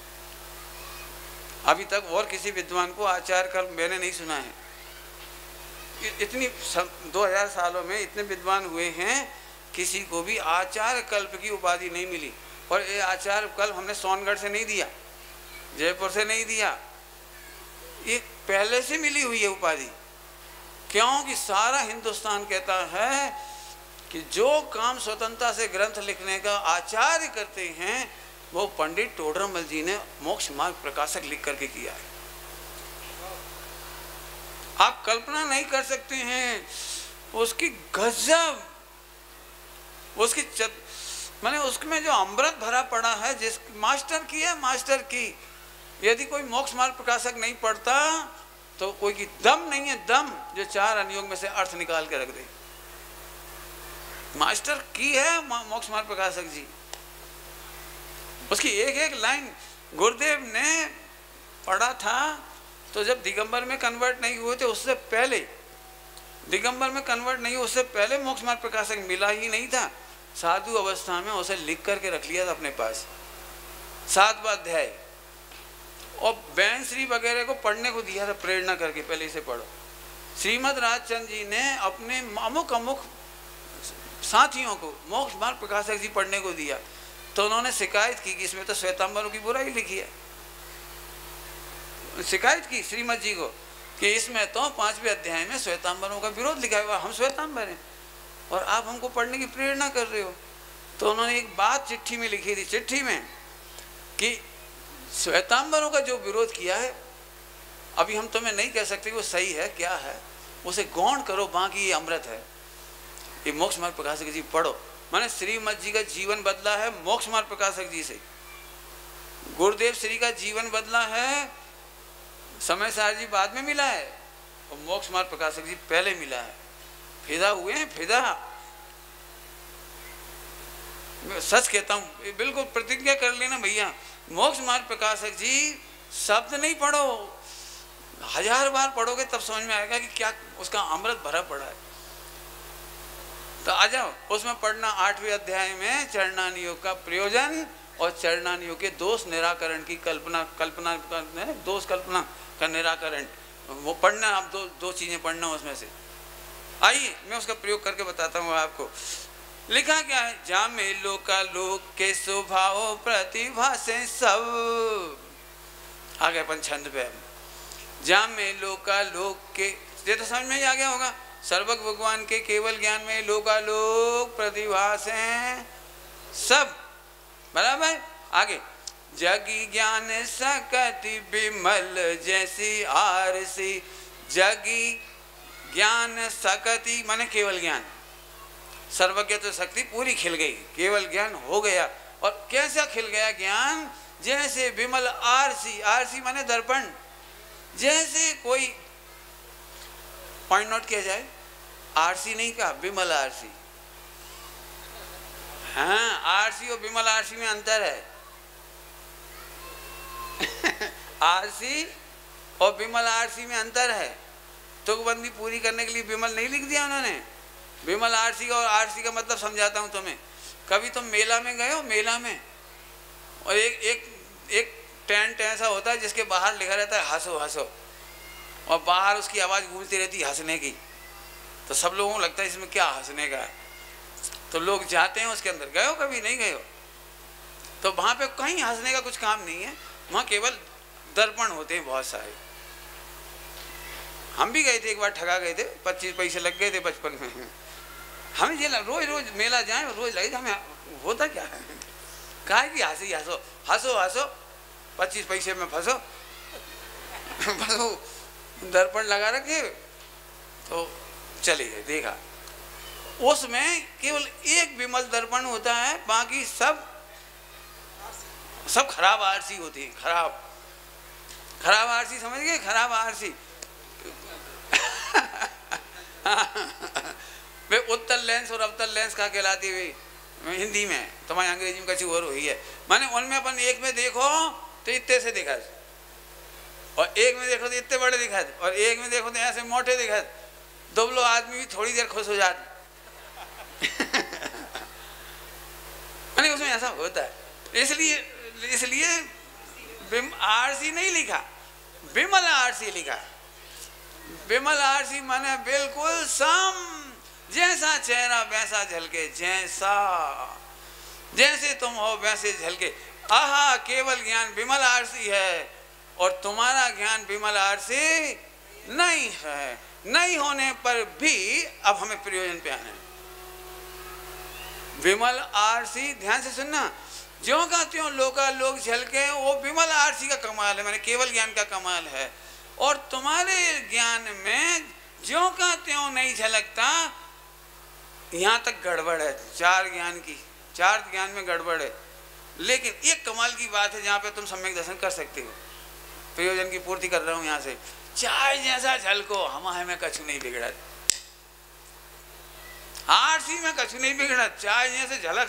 अभी तक और किसी विद्वान को आचार्य कल्प मैंने नहीं सुना है। इतनी 2000 सालों में इतने विद्वान हुए हैं, किसी को भी आचार्य कल्प की उपाधि नहीं मिली। और ये आचार्य कल्प हमने सोनगढ़ से नहीं दिया, जयपुर से नहीं दिया, ये पहले से मिली हुई है उपाधि। क्योंकि सारा हिंदुस्तान कहता है कि जो काम स्वतंत्रता से ग्रंथ लिखने का आचार्य करते हैं वो पंडित टोडरमल जी ने मोक्ष मार्ग प्रकाशक लिख करके किया है। आप कल्पना नहीं कर सकते हैं उसकी गजब, उसकी माने उसमें जो अमृत भरा पड़ा है, जिस मास्टर की है, मास्टर की। यदि कोई मोक्ष मार्ग प्रकाशक नहीं पढ़ता तो कोई की दम नहीं है, दम जो 4 अनुयोग में से अर्थ निकाल के रख दे। मास्टर की है मोक्ष मार्ग प्रकाशक जी। उसकी एक एक लाइन गुरुदेव ने पढ़ा था। तो जब दिगंबर में कन्वर्ट नहीं हुए थे उससे पहले, दिगंबर में कन्वर्ट नहीं हुए उससे पहले मोक्ष मार्ग प्रकाशक मिला ही नहीं था। साधु अवस्था में उसे लिख करके रख लिया था अपने पास, 7वां अध्याय। और बैंश्री वगैरह को पढ़ने को दिया था प्रेरणा करके, पहले इसे पढ़ो। श्रीमद राजचंद जी ने अपने अमुक अमुक साथियों को मोक्ष मार्ग प्रकाशक जी पढ़ने को दिया, तो उन्होंने शिकायत की कि इसमें तो श्वेतांबरों की बुराई लिखी है। शिकायत की श्रीमद जी को कि इसमें तो 5वें अध्याय में श्वेतांबरों का विरोध लिखा हुआ, हम श्वेतांबर हैं और आप हमको पढ़ने की प्रेरणा कर रहे हो। तो उन्होंने एक बात चिट्ठी में लिखी थी, चिट्ठी में, कि श्वेतांबरों का जो विरोध किया है अभी हम तुम्हें नहीं कह सकते वो सही है क्या है, उसे गौण करो, बाकी ये अमृत है। ये मोक्ष मार्ग प्रकाशक जी पढ़ो। माने श्रीमद जी का जीवन बदला है मोक्ष मार्ग प्रकाशक जी से। गुरुदेव श्री का जीवन बदला है, समय सार जी बाद में मिला है और मोक्ष मार्ग प्रकाशक जी पहले मिला है। फिदा हुए हैं, फिदा। सच कहता हूँ, बिल्कुल प्रतिज्ञा कर लेना भैया, मोक्ष मार्ग प्रकाशक जी शब्द नहीं पढ़ो, 1000 बार पढ़ोगे तब समझ में आएगा कि क्या उसका अमृत भरा पड़ा है। तो आ जाओ उसमें पढ़ना 8वें अध्याय में चरणानियोग का प्रयोजन और चरणानियोग के दोष निराकरण की कल्पना दोष कल्पना का निराकरण, वो पढ़ना। आप दो चीजें पढ़ना उसमें से। आइए मैं उसका प्रयोग करके बताता हूँ आपको। लिखा क्या है? जामे लोका लोक के स्वभाव प्रतिभा से सब। आगे अपन छंद पे। जामे लोका लोक के, ये तो समझ में ही आ गया होगा। सर्वज्ञ भगवान के केवल ज्ञान में लोकालोक प्रतिभा से सब, बराबर। आगे जगी ज्ञान सकति विमल जैसी आरसी। जगी ज्ञान सकति माने केवल ज्ञान, सर्वज्ञ तो शक्ति पूरी खिल गई, केवल ज्ञान हो गया। और कैसा खिल गया ज्ञान? जैसे विमल आरसी, आरसी माने दर्पण। जैसे कोई, पॉइंट नोट किया जाए, आरसी नहीं कहा, विमल आरसी। हाँ, आरसी और विमल आरसी में अंतर है। आरसी और विमल आरसी में अंतर है। तुकबंदी पूरी करने के लिए विमल नहीं लिख दिया उन्होंने। विमल आरसी का, और आरसी का मतलब समझाता हूँ तुम्हें। कभी तुम मेला में गए हो, मेला में, और एक टेंट ऐसा होता है जिसके बाहर लिखा रहता है हंसो हंसो, और बाहर उसकी आवाज़ गूंजती रहती है हंसने की। तो सब लोगों को लगता है इसमें क्या हंसने का है, तो लोग जाते हैं उसके अंदर। गए हो कभी? नहीं गए हो? तो वहाँ पे कहीं हंसने का कुछ काम नहीं है, वहाँ केवल दर्पण होते हैं बहुत सारे। हम भी गए थे एक बार, ठगा गए थे, 25 पैसे लग गए थे बचपन में। हमें ये रोज रोज मेला जाए और रोज लगे हमें होता क्या है, कहा कि हंसी हंसो हंसो हंसो, 25 पैसे में फंसो। बस वो दर्पण लगा रखे तो चले गए। देखा उसमें केवल एक विमल दर्पण होता है, बाकी सब खराब आरसी होती है। खराब आरसी, समझ गए? खराब आरसी। वे उत्तल लेंस और अवतल लेंस का कहलाती हुई हिंदी में, तुम्हारी अंग्रेजी में कची और हुई है। माने उनमें अपन एक में देखो तो इतने से दिखा, और एक में देखो तो इतने बड़े दिखा, और एक में देखो तो ऐसे मोटे दिखा। दुबलो आदमी भी थोड़ी देर खुश हो जाता। माने उसमें ऐसा होता है। इसलिए आरसी नहीं लिखा, विमल आरसी लिखा। विमल आरसी माने बिल्कुल सम, जैसा चेहरा वैसा झलके, जैसे तुम हो वैसे झलके। आहा, केवल ज्ञान विमल आरसी है, और तुम्हारा ज्ञान विमल आरसी नहीं है। नहीं होने पर भी अब हमें प्रयोजन पे आना है। विमल आरसी, ध्यान से सुनना, ज्यों का त्यों लोग झलके, वो विमल आरसी का कमाल है, माने केवल ज्ञान का कमाल है। और तुम्हारे ज्ञान में ज्यों का त्यों नहीं झलकता, यहाँ तक गड़बड़ है। चार ज्ञान में गड़बड़ है। लेकिन एक कमाल की बात है जहाँ पे तुम सम्यक दर्शन कर सकते हो। प्रयोजन की पूर्ति कर रहा हूँ यहाँ से। चाय जैसा झलको, हमें कछु नहीं बिगड़ा। आरसी में कछु नहीं बिगड़ा, चाय जैसे झलक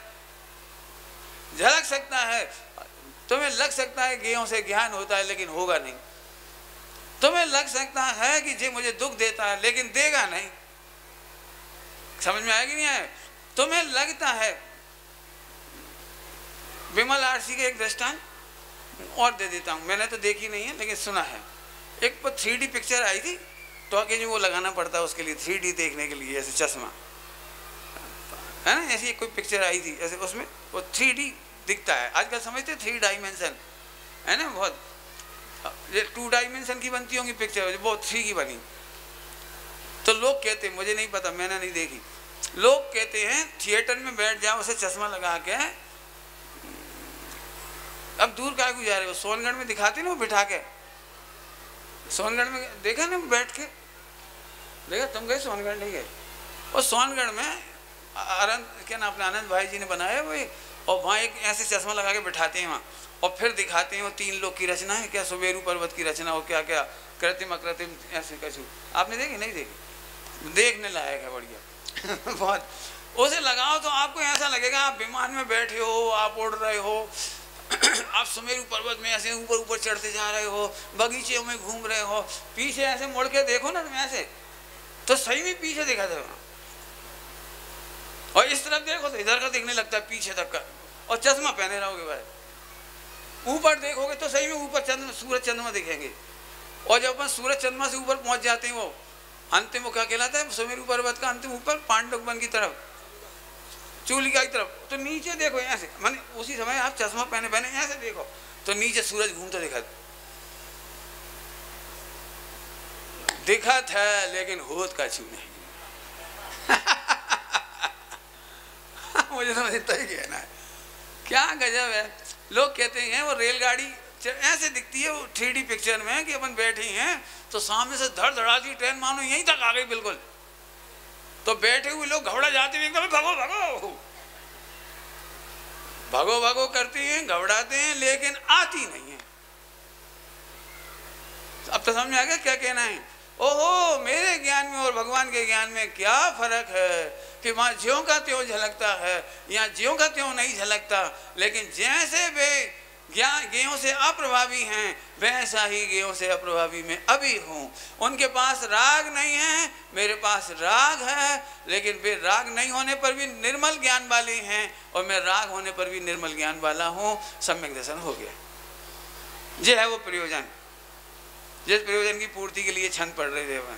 सकता है। तुम्हें लग सकता है गेहूं से ज्ञान होता है, लेकिन होगा नहीं। तुम्हें लग सकता है कि जी मुझे दुख देता है, लेकिन देगा नहीं। समझ में आएगी नहीं आए? तुम्हें लगता है। विमल आरसी का एक दृष्टांत और दे देता हूँ, मैंने तो देखी नहीं है लेकिन सुना है। एक पर 3D पिक्चर आई थी, तो कि जो वो लगाना पड़ता है उसके लिए, 3D देखने के लिए, ऐसे चश्मा है ना, ऐसी कोई पिक्चर आई थी, ऐसे उसमें वो 3D दिखता है। आजकल समझते 3 डायमेंशन है ना, बहुत। ये 2 डायमेंशन की बनती होंगी पिक्चर, वो 3 की बनी। तो लोग कहते हैं, मुझे नहीं पता, मैंने नहीं देखी, लोग कहते हैं थिएटर में बैठ जाओ, उसे चश्मा लगा के। अब दूर का जा रहे हो, सोनगढ़ में दिखाते ना वो बिठा के, सोनगढ़ में देखा ना बैठ के, देखा? तुम गए सोनगढ़? नहीं गए? और सोनगढ़ में क्या नाम, अपने आनंद भाई जी ने बनाया वही, और वहाँ एक ऐसे चश्मा लगा के बिठाते हैं वहाँ, और फिर दिखाते हैं वो 3 लोग की रचना है, क्या सुमेरु पर्वत की रचना, और क्या क्या कृत्रिम अकृत्रिम ऐसे कछु। आपने देखी? नहीं देखी? देखने लायक है, बढ़िया। बहुत। उसे लगाओ तो आपको ऐसा लगेगा आप विमान में बैठे हो, आप उड़ रहे हो, आप सुमेरु पर्वत में ऐसे ऊपर ऊपर चढ़ते जा रहे हो, बगीचे में घूम रहे हो। पीछे ऐसे मुड़ के देखो ना तुम ऐसे, तो सही में पीछे देखा था, और इस तरफ देखो तो इधर का दिखने लगता है पीछे तक का, और चश्मा पहने रहोगे भाई। ऊपर देखोगे तो सही में ऊपर सूरज चंद्रमा दिखेंगे, और जब अपन सूरज चंद्रमा से ऊपर पहुंच जाते हैं, वो अंतिम, वो क्या कहलाता है, सुमेरु पर्वत का अंतिम ऊपर पांडव वन की तरफ, चूलिका की तरफ, तो नीचे देखो ऐसे, माने उसी समय आप चश्मा पहने ऐसे देखो तो नीचे सूरज घूमता दिखा था, लेकिन होत का छू नहीं। मुझे तो इतना ही कहना है, क्या गजब है। लोग कहते हैं वो रेलगाड़ी ऐसे दिखती है वो 3D पिक्चर में, कि अपन बैठे हैं तो सामने से धड़धड़ाती ट्रेन मानो यहीं तक आ गई बिल्कुल, तो बैठे हुए लोग घबरा जाते हैं, एकदम भागो भागो भागो भागो करते हैं, घबराते हैं, लेकिन आती नहीं है। अब तो समझ में आ गया क्या कहना है। ओहो, मेरे ज्ञान में और भगवान के ज्ञान में क्या फर्क है, कि वहाँ ज्यों का त्यों झलकता है, यहाँ ज्यों का त्यों नहीं झलकता। लेकिन जैसे वे गेयों से अप्रभावी हैं, वैसा ही गेयों से अप्रभावी मैं अभी हूँ। उनके पास राग नहीं है, मेरे पास राग है, लेकिन वे राग नहीं होने पर भी निर्मल ज्ञान वाले हैं और मैं राग होने पर भी निर्मल ज्ञान वाला हूँ। सम्यक दर्शन हो गया। ये है वो प्रयोजन, जिस प्रयोजन की पूर्ति के लिए छंद पढ़ रहे थे वह,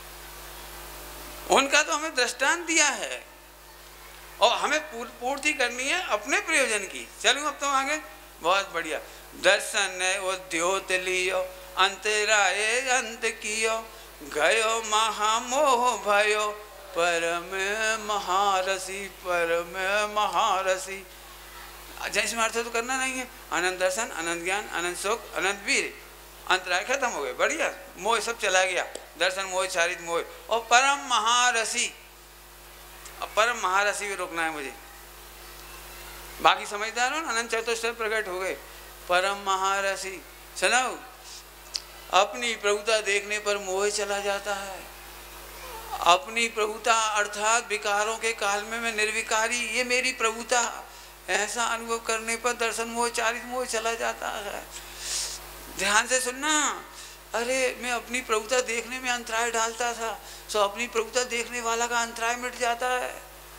उनका तो हमें दृष्टांत दिया है और हमें पूर्ति करनी है अपने प्रयोजन की। चलूँ अब तो आगे, बहुत बढ़िया। दर्शन उद्योत लियो, अंतराय अंत कियो, गयो महामोह भयो, परम महारसी परम महारसी। जैसे अर्थ तो करना नहीं है। अनंत दर्शन, अनंत ज्ञान, अनंत सुख, अनंत वीर, अंतराय खत्म हो गए, बढ़िया, मोह सब चला गया, दर्शन मोह चारित मोह, और परम महारसी। अब परम महारसी भी रोकना है मुझे, बाकी समझदार हो ना, अनंत चतुष्टर प्रकट हो गए, परम महारसी। सुनो, अपनी प्रभुता देखने पर मोह चला जाता है। अपनी प्रभुता अर्थात विकारों के काल में मैं निर्विकारी, ये मेरी प्रभुता, ऐसा अनुभव करने पर दर्शन मोह चारित मोह चला जाता है। ध्यान से सुनना। अरे मैं अपनी प्रभुता देखने में अंतराय डालता था, सो अपनी प्रभुता देखने वाला का अंतराय मिट जाता है।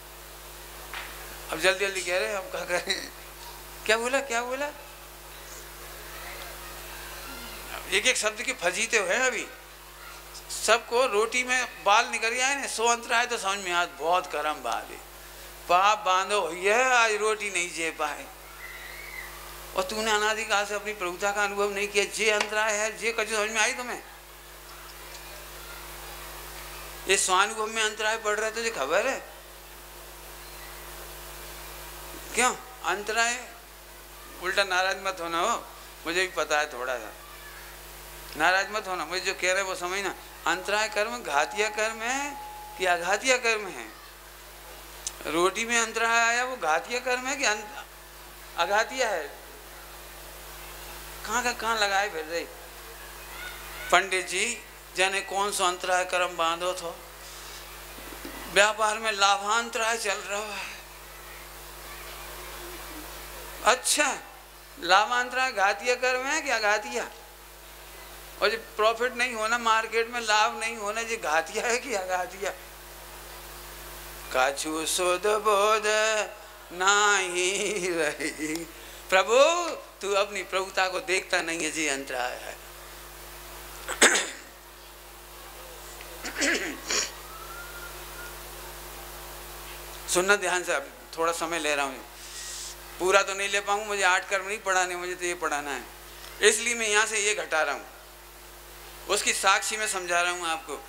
अब जल्दी जल्दी कह रहे हम क्या करें? क्या बोला, क्या बोला? एक एक शब्द की फजीते है। अभी सबको रोटी में बाल निकल आए ना, सो अंतराय तो समझ में आज बहुत करम बात है, पाप बांधो है, आज रोटी नहीं जे पाए। और तूने अनादिकाल से अपनी प्रभुता का अनुभव नहीं किया, जे अंतराय है, जे कभी समझ में आई तुम्हें? ये स्वानुभव में अंतराय पड़ रहा है, तुझे खबर है? क्यों अंतराय? उल्टा नाराज मत होना हो, मुझे भी पता है थोड़ा सा, नाराज मत होना। मुझे जो कह रहे हैं वो समझना। अंतराय कर्म घातिया कर्म है कि आघातिया कर्म है? रोटी में अंतराय आया वो घातिया कर्म है कि आघातिया है? कहाँ का कहाँ लगाए फिर रही पंडित जी, जाने कौन सा अंतराय कर्म बांधो थो। व्यापार में लाभांतराय चल रहा है। अच्छा, लाभांतराय घातिया कर्म है कि अघातिया? और जो प्रॉफिट नहीं होना, मार्केट में लाभ नहीं होना, ये घातिया है कि अघातिया? काछु सुध बोध नाही रही। प्रभु तू अपनी प्रभुता को देखता नहीं है, जी अंतराय है। सुनना ध्यान से, अब थोड़ा समय ले रहा हूँ, पूरा तो नहीं ले पाऊँ, मुझे 8 कर्म नहीं पढ़ाने, मुझे तो ये पढ़ाना है, इसलिए मैं यहाँ से ये घटा रहा हूँ। उसकी साक्षी में समझा रहा हूँ आपको।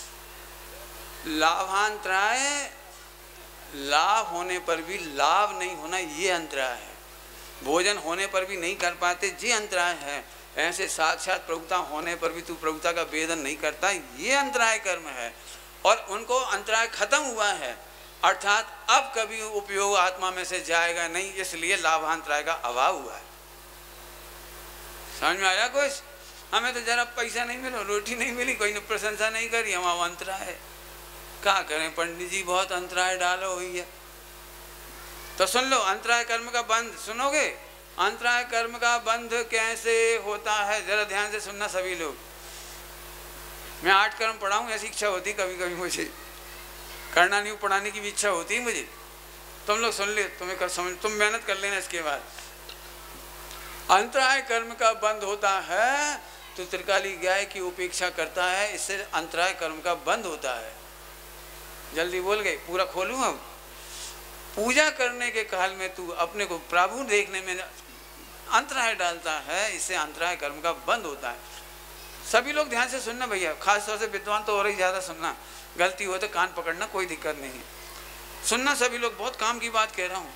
लाभांतराय, लाभ होने पर भी लाभ नहीं होना, ये अंतराय है। भोजन होने पर भी नहीं कर पाते, ये अंतराय है। ऐसे साक्षात प्रभुता होने पर भी तू प्रभुता का वेदन नहीं करता, ये अंतराय कर्म है। और उनको अंतराय खत्म हुआ है, अर्थात अब कभी उपयोग आत्मा में से जाएगा नहीं, इसलिए लाभांतराय का अभाव हुआ है। समझ में आया कुछ? हमें तो जरा पैसा नहीं मिला, रोटी नहीं मिली, कोई ने प्रशंसा नहीं करी, हम अंतराय है। क्या करें पंडित जी, बहुत अंतराय डालो हुई है। तो सुन लो, अंतराय कर्म का बंध सुनोगे? अंतराय कर्म का बंध कैसे होता है, जरा ध्यान से सुनना सभी लोग। मैं 8 कर्म पढ़ाऊँ, ऐसी इच्छा होती कभी कभी मुझे, करना नहीं, पढ़ाने की भी इच्छा होती है मुझे। तुम लोग सुन ले, तुम्हें कर समझ, तुम मेहनत कर लेना। इसके बाद अंतराय कर्म का बंध होता है तो त्रिकाली गाय की उपेक्षा करता है, इससे अंतराय कर्म का बंध होता है। जल्दी बोल गए, पूरा खोलूँ अब। पूजा करने के काल में तू अपने को प्रभु देखने में अंतराय डालता है, इससे अंतराय कर्म का बंद होता है। सभी लोग ध्यान से सुनना भैया, खास तौर से विद्वान तो और ही ज़्यादा सुनना, गलती हो तो कान पकड़ना, कोई दिक्कत नहीं है। सुनना सभी लोग, बहुत काम की बात कह रहा हूँ।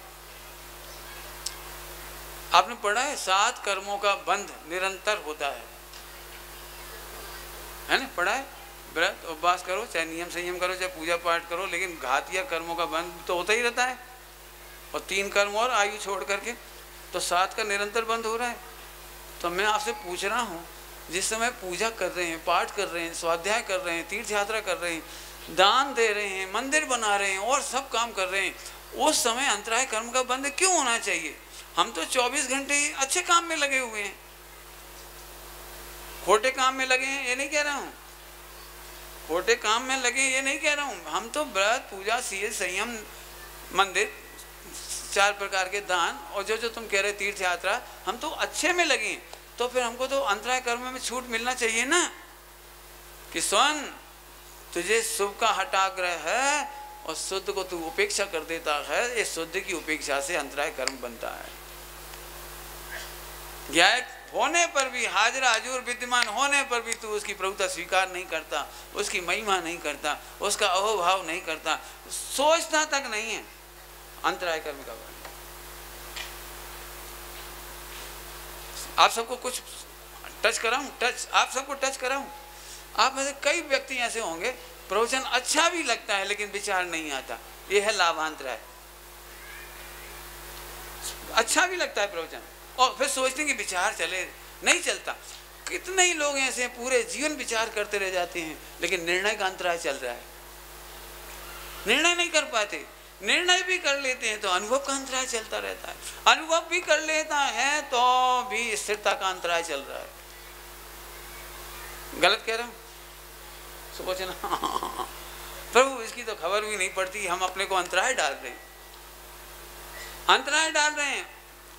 आपने पढ़ा है 7 कर्मों का बंध निरंतर होता है ना? पढ़ा है? व्रत उपवास करो, चाहे नियम संयम करो, चाहे पूजा पाठ करो, लेकिन घातिया कर्मों का बंध तो होता ही रहता है। और 3 कर्म और आयु छोड़ करके तो 7 का निरंतर बंध हो रहा है। तो मैं आपसे पूछ रहा हूँ, जिस समय पूजा कर रहे हैं, पाठ कर रहे हैं, स्वाध्याय कर रहे हैं, तीर्थ यात्रा कर रहे हैं, दान दे रहे हैं, मंदिर बना रहे हैं और सब काम कर रहे हैं, उस समय अंतराय कर्म का बंध क्यों होना चाहिए? हम तो 24 घंटे अच्छे काम में लगे हुए हैं, खोटे काम में लगे हैं ये नहीं कह रहा हूँ, खोटे काम में लगे ये नहीं कह रहा हूँ। हम तो व्रत, पूजा, सीए, संयम, मंदिर, 4 प्रकार के दान और जो जो तुम कह रहे तीर्थ यात्रा, हम तो अच्छे में लगे हैं। तो फिर हमको तो अंतराय कर्म में छूट मिलना चाहिए ना कि स्वयं तुझे शुभ का हटाग्रह है और शुद्ध को तू उपेक्षा कर देता है। ये शुद्ध की उपेक्षा से अंतराय कर्म बनता है। ज्ञान होने पर भी, हाजिर हाजूर विद्यमान होने पर भी तू उसकी प्रभुता स्वीकार नहीं करता, उसकी महिमा नहीं करता, उसका अहोभाव नहीं करता, सोचता तक नहीं है, अंतराय कर्म का वर्णन। आप सबको कुछ टच कराऊं, आप सबको टच कराऊं। आप में से कई व्यक्ति ऐसे होंगे प्रवचन अच्छा भी लगता है लेकिन विचार नहीं आता, ये है लाभांतराय। अच्छा भी लगता है प्रवचन और फिर सोचते हैं कि विचार चले, नहीं चलता। कितने ही लोग ऐसे पूरे जीवन विचार करते रह जाते हैं लेकिन निर्णय का अंतराय चल रहा है, निर्णय नहीं कर पाते। निर्णय भी कर लेते हैं तो अनुभव का अंतराय चलता रहता है, अनुभव भी कर लेता है तो भी स्थिरता का अंतराय चल रहा है। गलत कह रहा हूं? सोचना प्रभु इसकी तो खबर भी नहीं पड़ती, हम अपने को अंतराय डाल रहे हैं, अंतराय डाल रहे हैं।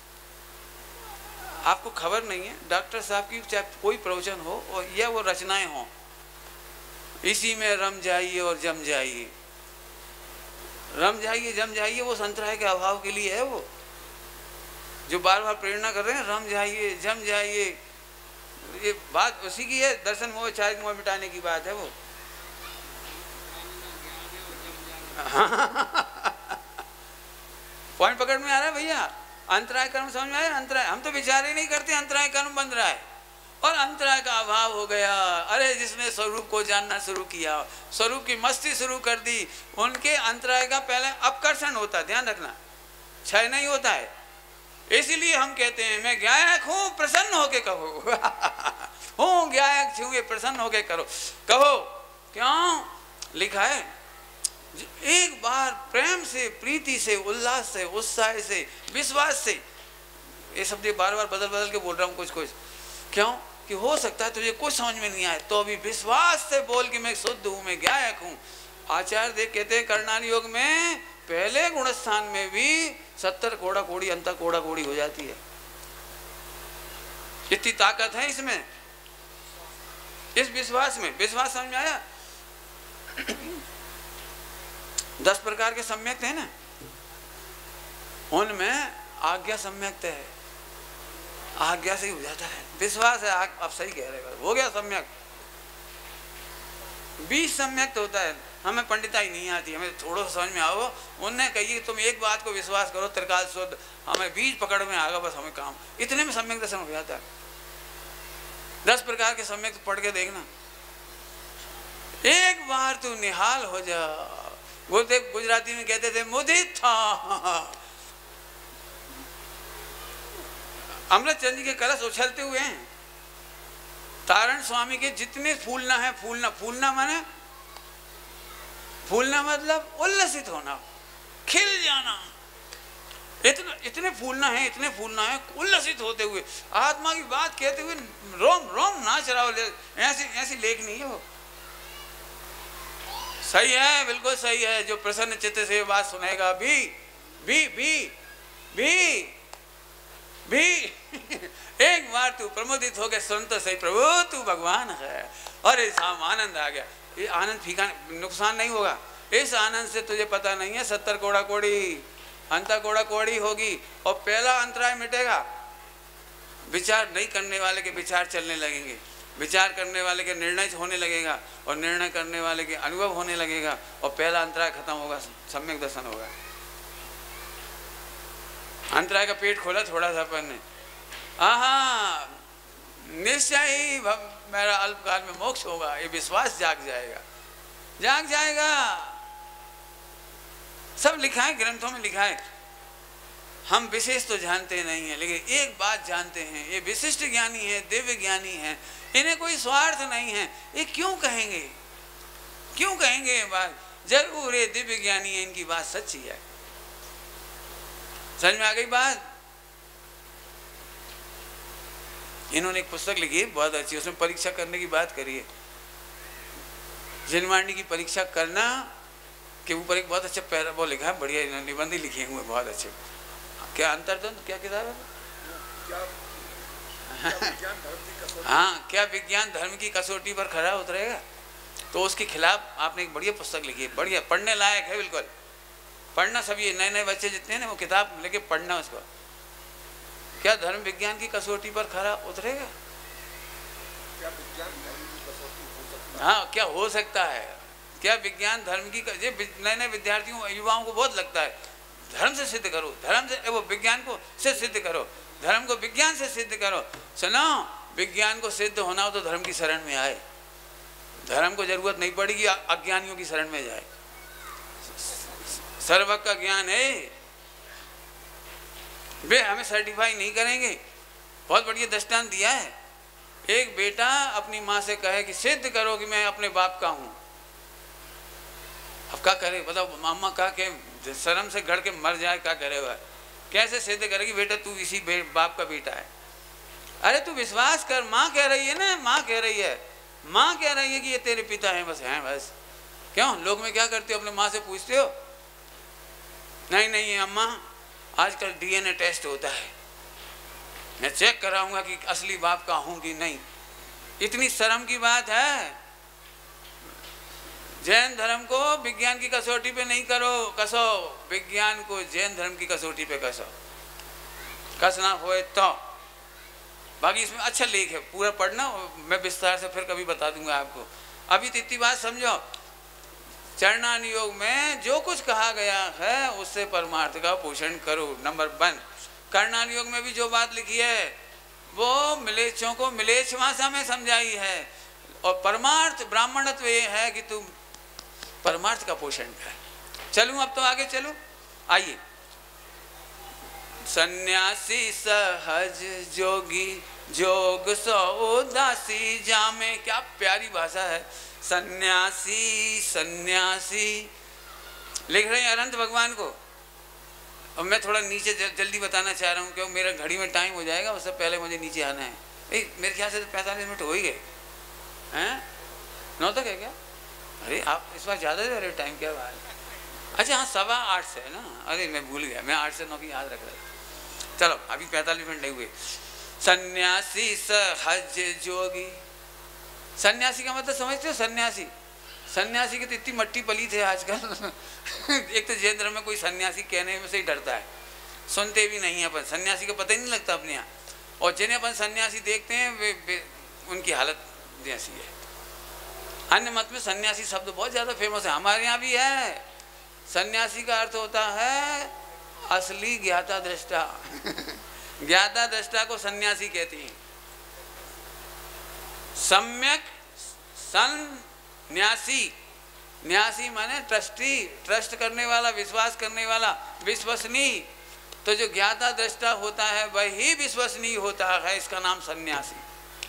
आपको खबर नहीं है, डॉक्टर साहब की चाहे कोई प्रवचन हो और या वो रचनाएं हो, इसी में रम जाइए और जम जाइए, रम जाइए जम जाइए, वो अंतराय के अभाव के लिए है। वो जो बार बार प्रेरणा कर रहे हैं रम जाइए जम जाइए, ये बात उसी की है, दर्शन मोह चारित मोह मिटाने की बात है वो। पॉइंट पकड़ में आ रहा है भैया? अंतराय कर्म समझ में आया? अंतराय हम तो विचार ही नहीं करते, अंतराय कर्म बन रहा है और अंतराय का अभाव हो गया। अरे जिसने स्वरूप को जानना शुरू किया, स्वरूप की मस्ती शुरू कर दी, उनके अंतराय का पहले अपकर्षण होता है, ध्यान रखना, क्षय नहीं होता है। इसीलिए हम कहते हैं मैं गायक हूं, प्रसन्न होके कहो हूं गायक छूए, प्रसन्न होके करो कहो। क्यों लिखा है? एक बार प्रेम से, प्रीति से, उल्लास से, उत्साह से, विश्वास से, ये शब्द बार बार बदल बदल के बोल रहा हूँ कुछ कुछ, क्यों कि हो सकता है तुझे कुछ समझ में नहीं आए तो अभी विश्वास से बोल कि मैं शुद्ध हूँ, मैं गायक हूँ। आचार्य देव कहते हैं करणान योग में पहले गुणस्थान में भी 70 कोड़ा कोड़ी अंतर कोड़ा कोड़ी हो जाती है। इतनी ताकत है इसमें, इस विश्वास में। विश्वास समझ में आया? 10 प्रकार के सम्यक्त है ना, उनमें आज्ञा सम्यक्त है, आज्ञा से ही हो जाता है। विश्वास है, आप सही कह रहे हो, हो गया सम्यक्त। 20 सम्यक्त होता है, हमें पंडिताई नहीं आती, हमें थोड़ा समझ में आओ। उनने कही तुम एक बात को विश्वास करो त्रिकाल शुद्ध, हमें बीज पकड़ में आगा, बस हमें काम, इतने में सम्यक दर्शन हो जाता है। 10 प्रकार के सम्यक्त पढ़ के देखना, एक बार तू निहाल हो जा। गुरुदेव गुजराती में कहते थे मुदित था। अमृत चंद जी के कलश उछलते हुए हैं, तारण स्वामी के जितने फूलना है, फूलना माने, फूलना मतलब उल्लसित होना, खिल जाना, इतने फूलना है, इतने फूलना है, उल्लसित होते हुए आत्मा की बात कहते हुए रोम रोम नाच रहा हो। ऐसी लेख नहीं है वो। सही है, बिल्कुल सही है। जो प्रसन्न चित्त से बात सुनेगा भी एक बार तू प्रमोदित हो गया, सुन तो सही प्रभु तू भगवान है, और इस आनंद आ गया। ये आनंद फीका नुकसान नहीं होगा, इस आनंद से तुझे पता नहीं है 70 कोड़ा कोड़ी अंतर कोड़ा कोड़ी होगी और पहला अंतराय मिटेगा। विचार नहीं करने वाले के विचार चलने लगेंगे, विचार करने वाले के निर्णय होने लगेगा और निर्णय करने वाले के अनुभव होने लगेगा और पहला अंतराय खत्म होगा, सम्यक दर्शन होगा। अंतराय का पेट खोला थोड़ा सा अपन ने, हाँ निश्चय ही मेरा अल्पकाल में मोक्ष होगा, ये विश्वास जाग जाएगा। सब लिखा है, ग्रंथों में लिखा है। हम विशेष तो जानते नहीं है, लेकिन एक बात जानते हैं, ये विशिष्ट ज्ञानी है, दिव्य ज्ञानी है, इन्हें कोई स्वार्थ नहीं है। ये क्यों कहेंगे ये बात? जरूर ये दिव्य ज्ञानी है, इनकी बात सच्ची है। समझ में आ गई बात? इन्होंने एक पुस्तक लिखी है बहुत अच्छी, उसमें परीक्षा करने की बात करी है। जिनवाणी की परीक्षा करना के ऊपर एक बहुत अच्छा पैरा वो लिखा है, बढ़िया इन्होंने निबंध लिखे हुए बहुत अच्छे। क्या अंतर्द्वंद क्या किताब है? हाँ, क्या विज्ञान धर्म की कसौटी पर खरा उतरेगा? तो उसके खिलाफ आपने एक बढ़िया पुस्तक लिखी है, बढ़िया, पढ़ने लायक है बिल्कुल। पढ़ना सब, ये नए नए बच्चे जितने हैं ना, वो किताब लेके पढ़ना उसको। क्या धर्म विज्ञान की कसौटी पर खरा उतरेगा? क्या विज्ञान धर्म की कसौटी हो सकता है? हाँ, क्या हो सकता है? क्या विज्ञान धर्म की, नए नए विद्यार्थियों युवाओं को बहुत लगता है धर्म से सिद्ध करो, धर्म से वो विज्ञान को से सिद्ध करो, धर्म को विज्ञान से सिद्ध करो। सुनो, विज्ञान को सिद्ध होना हो तो धर्म की शरण में आए, धर्म को जरूरत नहीं पड़ेगी अज्ञानियों की शरण में जाए। सर्वज्ञ का ज्ञान है, वे हमें सर्टिफाई नहीं करेंगे। बहुत बढ़िया दृष्टांत दिया है। एक बेटा अपनी माँ से कहे कि सिद्ध करो कि मैं अपने बाप का हूँ। अब क्या करे बताओ, मामा कहा के शर्म से गड़ के मर जाए, क्या करेगा? कैसे सिद्ध करेगी? बेटा तू इसी बाप का बेटा है। अरे तू विश्वास कर, माँ कह रही है ना, माँ कह रही है, माँ कह रही है कि ये तेरे पिता हैं, बस हैं बस। क्यों लोग में क्या करते हो, अपने माँ से पूछते हो? नहीं नहीं अम्मा, आजकल डीएनए टेस्ट होता है, मैं चेक कराऊंगा कि असली बाप का हूं कि नहीं। इतनी शर्म की बात है। जैन धर्म को विज्ञान की कसौटी पे नहीं करो, कसो विज्ञान को जैन धर्म की कसौटी पे कसो, कसना होए तो। बाकी इसमें अच्छा लेख है, पूरा पढ़ना, मैं विस्तार से फिर कभी बता दूंगा आपको। अभी तो इतनी बात समझो, चरणान योग में जो कुछ कहा गया है उससे परमार्थ का पोषण करो। नंबर 1, कर्णान योग में भी जो बात लिखी है वो मिलेच्छों को मिलेच्छ भाषा में समझाई है, और परमार्थ ब्राह्मणत्व ये है कि तुम परमार्थ का पोषण कर। चलूं अब तो आगे चलूं, आइए। सन्यासी सहज जोगी जोग सो उदासी जामे, क्या प्यारी भाषा है। सन्यासी सन्यासी लिख रहे हैं अनंत भगवान को। और मैं थोड़ा नीचे जल्दी बताना चाह रहा हूँ क्योंकि मेरा घड़ी में टाइम हो जाएगा, उससे पहले मुझे नीचे आना है। मेरे ख्याल से 45 मिनट हो ही गए हैं, 9 तक है क्या? अरे आप इस बार ज़्यादा दे रहे हो टाइम, क्या बात है? अच्छा हाँ, 7:15 से है ना, अरे मैं भूल गया, मैं 8 से 9 की याद रख रहा था। चलो अभी 45 मिनट नहीं हुए। सन्यासी सहज जोगी, सन्यासी का मतलब समझते हो? सन्यासी, सन्यासी की तो इतनी मट्टी पली थे आजकल। एक तो जैन धर्म में कोई सन्यासी कहने में से ही डरता है, सुनते भी नहीं है अपन, सन्यासी को पता ही नहीं लगता अपने यहाँ। और जिन्हें अपन सन्यासी देखते हैं वे उनकी हालत जैसी है। अन्य मत में सन्यासी शब्द बहुत ज़्यादा फेमस है, हमारे यहाँ भी है। सन्यासी का अर्थ होता है असली ज्ञाता दृष्टा। ज्ञाता दृष्टा को सन्यासी कहती हैं। सम्यक सन्यासी, न्यासी माने ट्रस्टी, ट्रस्ट करने वाला, विश्वास करने वाला, विश्वसनीय। तो जो ज्ञाता दृष्टा होता है वही विश्वसनीय होता है, इसका नाम सन्यासी।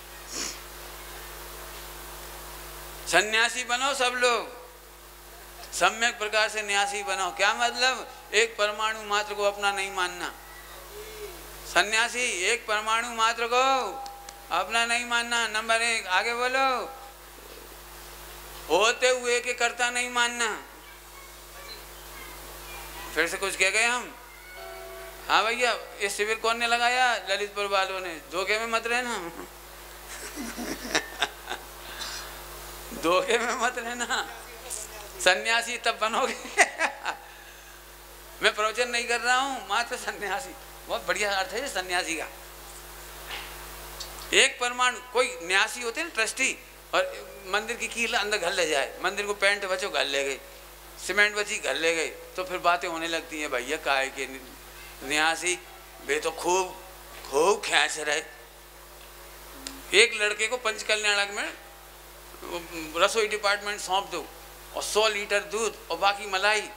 सन्यासी बनो सब लोग, सम्यक प्रकार से न्यासी बनो। क्या मतलब? एक परमाणु मात्र को अपना नहीं मानना। सन्यासी एक परमाणु मात्र को अपना नहीं मानना। नंबर 1, आगे बोलो। होते हुए के कर्ता नहीं मानना। फिर से कुछ कह गए हम? हाँ भैया, ये शिविर कौन ने लगाया? ललितपुर वालों ने। धोखे में मत रहना। धोखे में मत रहना। सन्यासी तब बनोगे। मैं प्रवचन नहीं कर रहा हूँ, मात्र सन्यासी। बहुत बढ़िया अर्थ है सन्यासी का। एक परमाणु, कोई न्यासी होते हैं ट्रस्टी, और मंदिर की कील अंदर घर ले जाए, मंदिर को पेंट बचो घर ले गए, सीमेंट बची घर ले गए, तो फिर बातें होने लगती हैं, भैया काहे के न्यासी वे तो खूब खूब खींच रहे। एक लड़के को पंचकल्याणक में रसोई डिपार्टमेंट सौंप दो और 100 लीटर दूध और बाकी मलाई,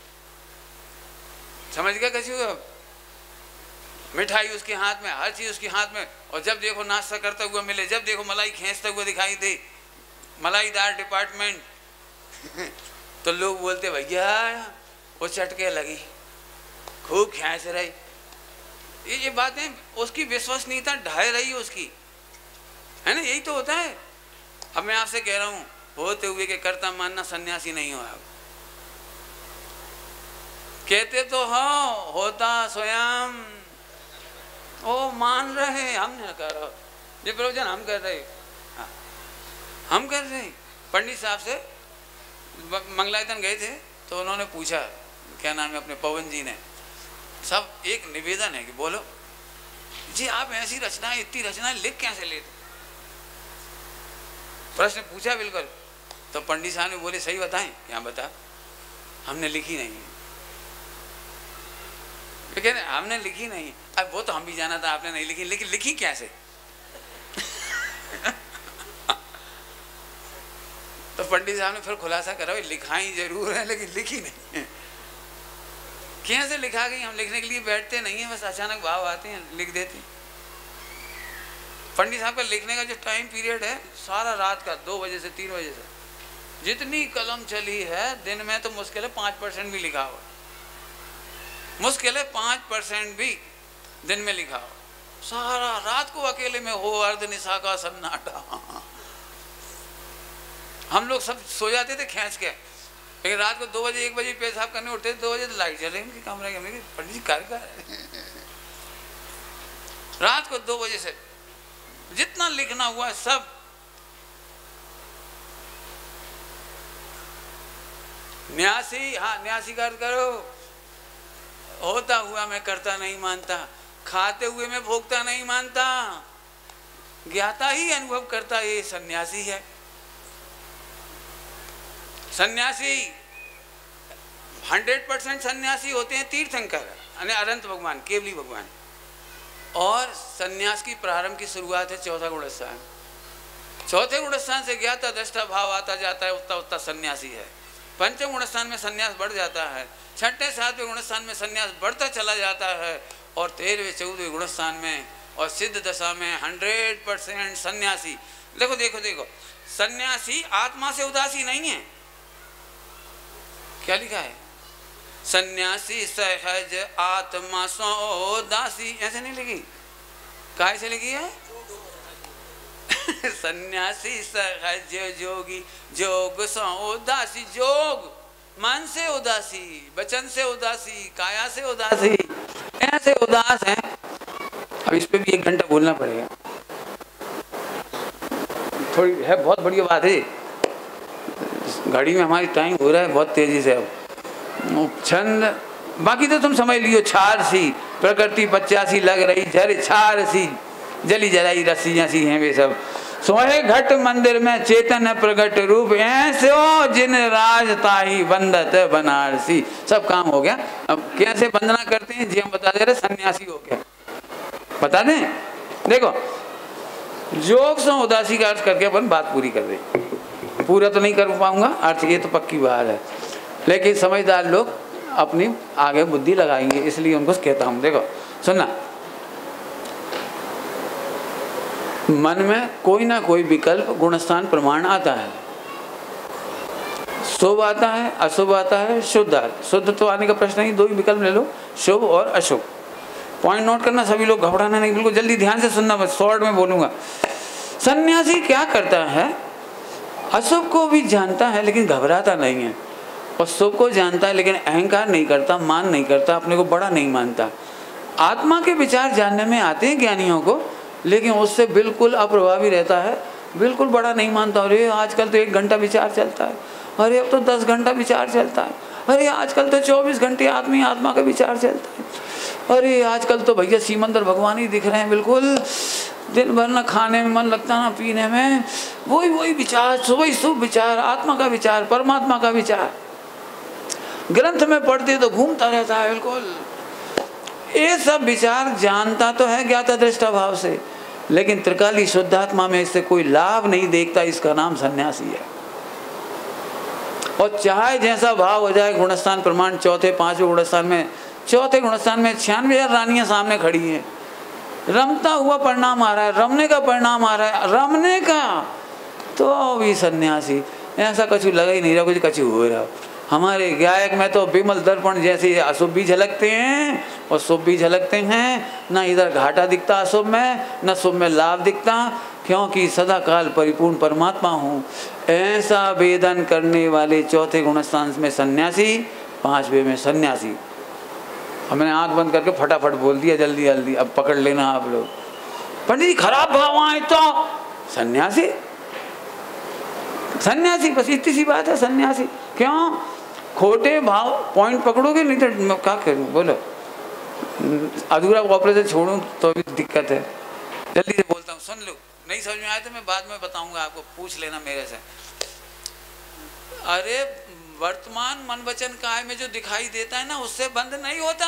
समझ गया कैसी हुआ? मिठाई उसके हाथ में, हर चीज उसके हाथ में, और जब देखो नाश्ता करता हुआ मिले, जब देखो मलाई खींचता हुआ दिखाई दे, मलाईदार डिपार्टमेंट। तो लोग बोलते भैया वो चटके लगी, खूब खींच रही। ये बातें उसकी विश्वसनीयता ढह रही है उसकी। है ना, यही तो होता है। अब मैं आपसे कह रहा हूं होते हुए कि कर्ता मानना सन्यासी नहीं हो आप। कहते तो हो होता स्वयं, ओ मान रहे, हम नहीं कर रहे ये प्रवचन हम कर रहे, हाँ हम कर रहे। पंडित साहब से मंगलायतन गए थे तो उन्होंने पूछा, क्या नाम है अपने पवन जी ने, सब एक निवेदन है कि बोलो जी आप ऐसी रचनाएं, इतनी रचनाएं लिख कैसे लेते, प्रश्न पूछा बिल्कुल। तो पंडित साहब ने बोले सही बताएं, क्या बता, हमने लिखी नहीं है। कहते हमने लिखी नहीं, अब वो तो हम भी जाना था आपने नहीं लिखी, लेकिन लिखी कैसे तो पंडित साहब ने फिर खुलासा करा, लिखाई जरूर है लेकिन लिखी नहीं है। कैसे लिखा गई, हम लिखने के लिए बैठते नहीं है, बस अचानक भाव आते हैं लिख देते हैं। पंडित साहब का लिखने का जो टाइम पीरियड है सारा रात का 2 बजे से 3 बजे से, जितनी कलम चली है दिन में तो मुश्किल है 5% भी लिखा हुआ, मुश्किल है 5% भी दिन में लिखा हो। सारा रात को अकेले में हो अर्ध निशा का सन्नाटा। हम लोग सब सो जाते थे खींच के, लेकिन रात को 2 बजे 1 बजे पेशाब करने उठते थे, 2 बजे तो लाइट चले उनके कमरे में, पंडित जी कार्य कर रात को 2 बजे से जितना लिखना हुआ सब। न्यासी, हाँ न्यासी का अर्थ करो, होता हुआ मैं करता नहीं मानता, खाते हुए मैं भोगता नहीं मानता, ज्ञाता ही अनुभव करता, ये सन्यासी है। सन्यासी 100% सन्यासी होते हैं तीर्थंकर, यानी अनंत भगवान, केवली भगवान। और सन्यास की प्रारंभ की शुरुआत है चौथा गुणस्थान। चौथे गुणस्थान से ज्ञाता दृष्टा भाव आता जाता है, उतना उतना सन्यासी है। पंचम गुणस्थान में सन्यास बढ़ जाता है, छठे 7वें गुणस्थान में सन्यास बढ़ता चला जाता है, और 13वें 14वें गुणस्थान में और सिद्ध दशा में 100% सन्यासी। देखो देखो देखो, सन्यासी आत्मा से उदासी नहीं है। क्या लिखा है, सन्यासी सहज आत्मा सो उदासी, ऐसे नहीं लिखी, काय से लिखी है सन्यासी सहज जोगी जोग सो उदासी, जोग मन से उदासी, वचन से उदासी, काया से उदासी, ऐसे उदास हैं। अब इस पे भी 1 घंटा बोलना पड़ेगा, थोड़ी है, बहुत बढ़िया बात है। घड़ी में हमारी टाइम हो रहा है बहुत तेजी से। अब छंद बाकी तो तुम समझ लियो, छार सी प्रकृति 85 लग रही, झर छार सी जली जलाई रस्सियां सी हैं वे सब। सोहे घट मंदिर में चेतन प्रगट रूप, ऐसे हो जिन राजताही बंदत बनारसी। सब काम हो गया। अब कैसे वंदना करते हैं जी हम बता दे रहे, सन्यासी हो गया, बता दें। देखो जोग से उदासी का अर्थ करके अपन बात पूरी कर दें। पूरा तो नहीं कर पाऊंगा अर्थ, ये तो पक्की बात है, लेकिन समझदार लोग अपनी आगे बुद्धि लगाएंगे, इसलिए उनको कहता हूं। देखो सुनना, मन में कोई ना कोई विकल्प गुणस्थान प्रमाण आता है, शुभ आता है, अशुभ आता है, शुद्ध आता है। शुद्ध तो आने का प्रश्न नहीं, 2 ही विकल्प ले लो, शुभ और अशुभ। पॉइंट नोट करना, सभी लोग घबराना नहीं, बिल्कुल जल्दी ध्यान से सुनना, बस शॉर्ट में बोलूंगा। सन्यासी क्या करता है, अशुभ को भी जानता है लेकिन घबराता नहीं है, और शुभ को जानता है लेकिन अहंकार नहीं करता, मान नहीं करता, अपने को बड़ा नहीं मानता। आत्मा के विचार जानने में आते हैं ज्ञानियों को, लेकिन उससे बिल्कुल अप्रभावी रहता है, बिल्कुल बड़ा नहीं मानता। अरे आजकल तो 1 घंटा विचार चलता है, अरे अब तो 10 घंटा विचार चलता है, अरे आजकल तो 24 घंटे आदमी आत्मा का विचार चलता है, अरे आजकल तो भैया सीमंदर भगवान ही दिख रहे हैं, बिल्कुल दिन भर ना खाने में मन लगता ना पीने में, वही विचार, वही शुभ विचार, आत्मा का विचार, परमात्मा का विचार। ग्रंथ में पढ़ते तो घूमता रहता है, बिल्कुल ये सब विचार जानता तो है ज्ञाता दृष्टा भाव से, लेकिन त्रिकाली शुद्धात्मा में इससे कोई लाभ नहीं देखता। इसका नाम सन्यासी है। और चाहे जैसा भाव हो जाए, गुणस्थान प्रमाण चौथे 5वें गुणस्थान में, चौथे गुणस्थान में 96,000 रानियां सामने खड़ी हैं, रमता हुआ परिणाम आ रहा है, रमने का परिणाम आ रहा है, रमने का, तो भी सन्यासी। ऐसा कुछ लगा ही नहीं रहा, कुछ कछु हो रहा। हमारे गायक में तो विमल दर्पण जैसे अशुभ भी झलकते हैं और शुभ भी झलकते हैं, ना इधर घाटा दिखता अशुभ में, ना शुभ में लाभ दिखता, क्योंकि सदा काल परिपूर्ण परमात्मा हूँ। ऐसा वेदन करने वाले चौथे गुणस्थान में सन्यासी, 5वें में सन्यासी। अब मैंने आंख बंद करके फटाफट बोल दिया जल्दी जल्दी, अब पकड़ लेना आप लोग। पंडित जी खराब भाव आए तो सन्यासी, सन्यासी, बस इतनी सी बात है, सन्यासी। क्यों? खोटे भाव पॉइंट पकड़ोगे नहीं तो मैं क्या करूँ, बोलो। अधूरा ऑपरेशन छोड़ूं तो भी दिक्कत है। जल्दी से बोलता हूँ, सुन लो। नहीं समझ में आया तो मैं बाद में बताऊंगा आपको, पूछ लेना मेरे से। अरे वर्तमान मन वचन काया में जो दिखाई देता है ना, उससे बंद नहीं होता।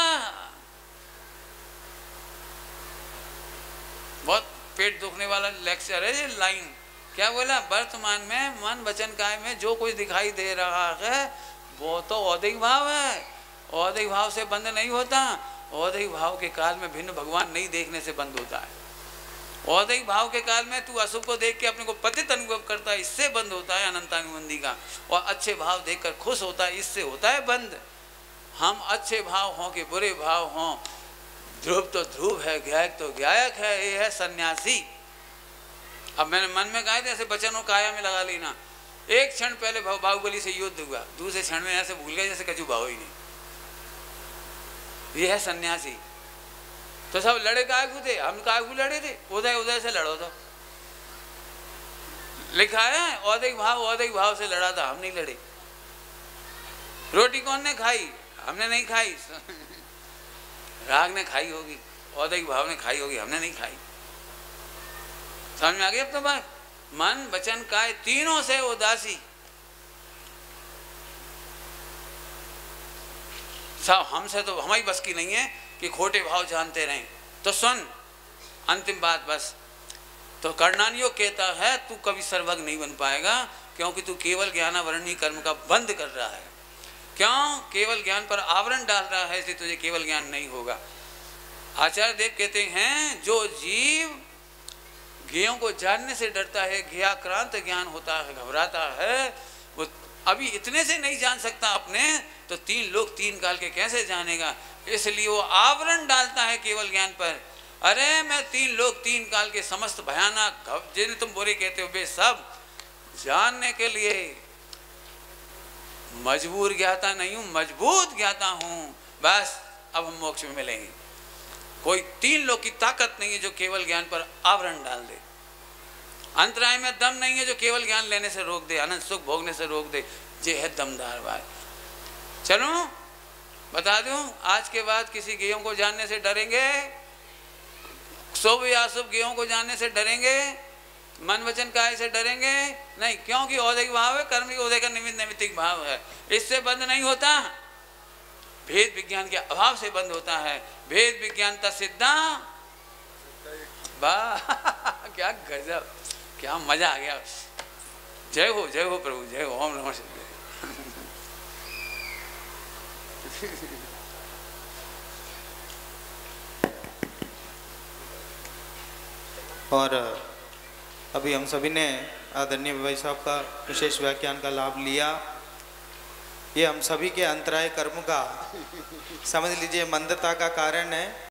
बहुत पेट दुखने वाला लेक्चर है ये लाइन। क्या बोला? वर्तमान में मन वचन काया में जो कुछ दिखाई दे रहा है वो तो औदिक भाव है। औदिक भाव से बंद नहीं होता। औदिक भाव के काल में भिन्न भगवान नहीं देखने से बंद होता है। औदिक भाव के काल में तू अशुभ को देख के अपने को पतित अनुभव करता है, इससे बंद होता है अनंतानुबंधी का। और अच्छे भाव देखकर खुश होता है, इससे होता है बंद। हम अच्छे भाव हों कि बुरे भाव हों, ध्रुव तो ध्रुव है, गायक तो गायक है, ये है सन्यासी। अब मैंने मन में कहा था ऐसे वचनों काया में लगा लेना। एक क्षण पहले बाहुबली से युद्ध हुआ, दूसरे क्षण में ऐसे भूल गए जैसे कछु भाव ही नहीं। ये है सन्यासी। तो सब लड़े कायकू थे, हम कायकू लड़े थे, उदय उदय से लड़ो तो लिखा है औदिक भाव से लड़ा था, हम नहीं लड़े। रोटी कौन ने खाई? हमने नहीं खाई। राग ने खाई होगी, औदिक भाव ने खाई होगी, हमने नहीं खाई। समझ में आ गई अब तो बात? मन वचन काय तीनों से उदासी। सब हमसे तो हमारी बस की नहीं है कि खोटे भाव जानते रहें। तो सुन अंतिम बात बस। तो कर्णानियोग कहता है तू कभी सर्वज्ञ नहीं बन पाएगा, क्योंकि तू केवल ज्ञानावरणी कर्म का बंद कर रहा है। क्यों? केवल ज्ञान पर आवरण डाल रहा है, इसलिए तुझे केवल ज्ञान नहीं होगा। आचार्य देव कहते हैं जो जीव ज्ञेयों को जानने से डरता है, ज्ञाक्रांत ज्ञान होता है, घबराता है, वो अभी इतने से नहीं जान सकता अपने, तो 3 लोक 3 काल के कैसे जानेगा? इसलिए वो आवरण डालता है केवल ज्ञान पर। अरे मैं 3 लोक 3 काल के समस्त भयानक जिन्हें तुम बुरे कहते हो वे सब जानने के लिए मजबूर ज्ञाता नहीं हूं, मजबूत ज्ञाता हूं। बस अब हम मोक्ष में मिलेंगे। कोई 3 लोक की ताकत नहीं है जो केवल ज्ञान पर आवरण डाल दे। अंतराय में दम नहीं है जो केवल ज्ञान लेने से रोक दे, अनंत सुख भोगने से रोक दे। ये है दमदार बात। चलो बता दूं, आज के बाद किसी ज्ञेयों को जानने से डरेंगे? शुभ या अशुभ ज्ञेयों को जानने से डरेंगे? मन वचन काय से डरेंगे? नहीं, क्योंकि औदिक भाव है, कर्म की उदय का निमित्त नैमित्तिक भाव है, इससे बंद नहीं होता। भेद विज्ञान के अभाव से बंद होता है। भेद विज्ञान तसिद्धा। वाह क्या गजब, क्या मजा आ गया। जय हो प्रभु, जय हो। ओम नमः शिवाय। और अभी हम सभी ने आदरणीय भाई साहब का विशेष व्याख्यान का लाभ लिया। ये हम सभी के अंतराय कर्म का समझ लीजिए मंदता का कारण है।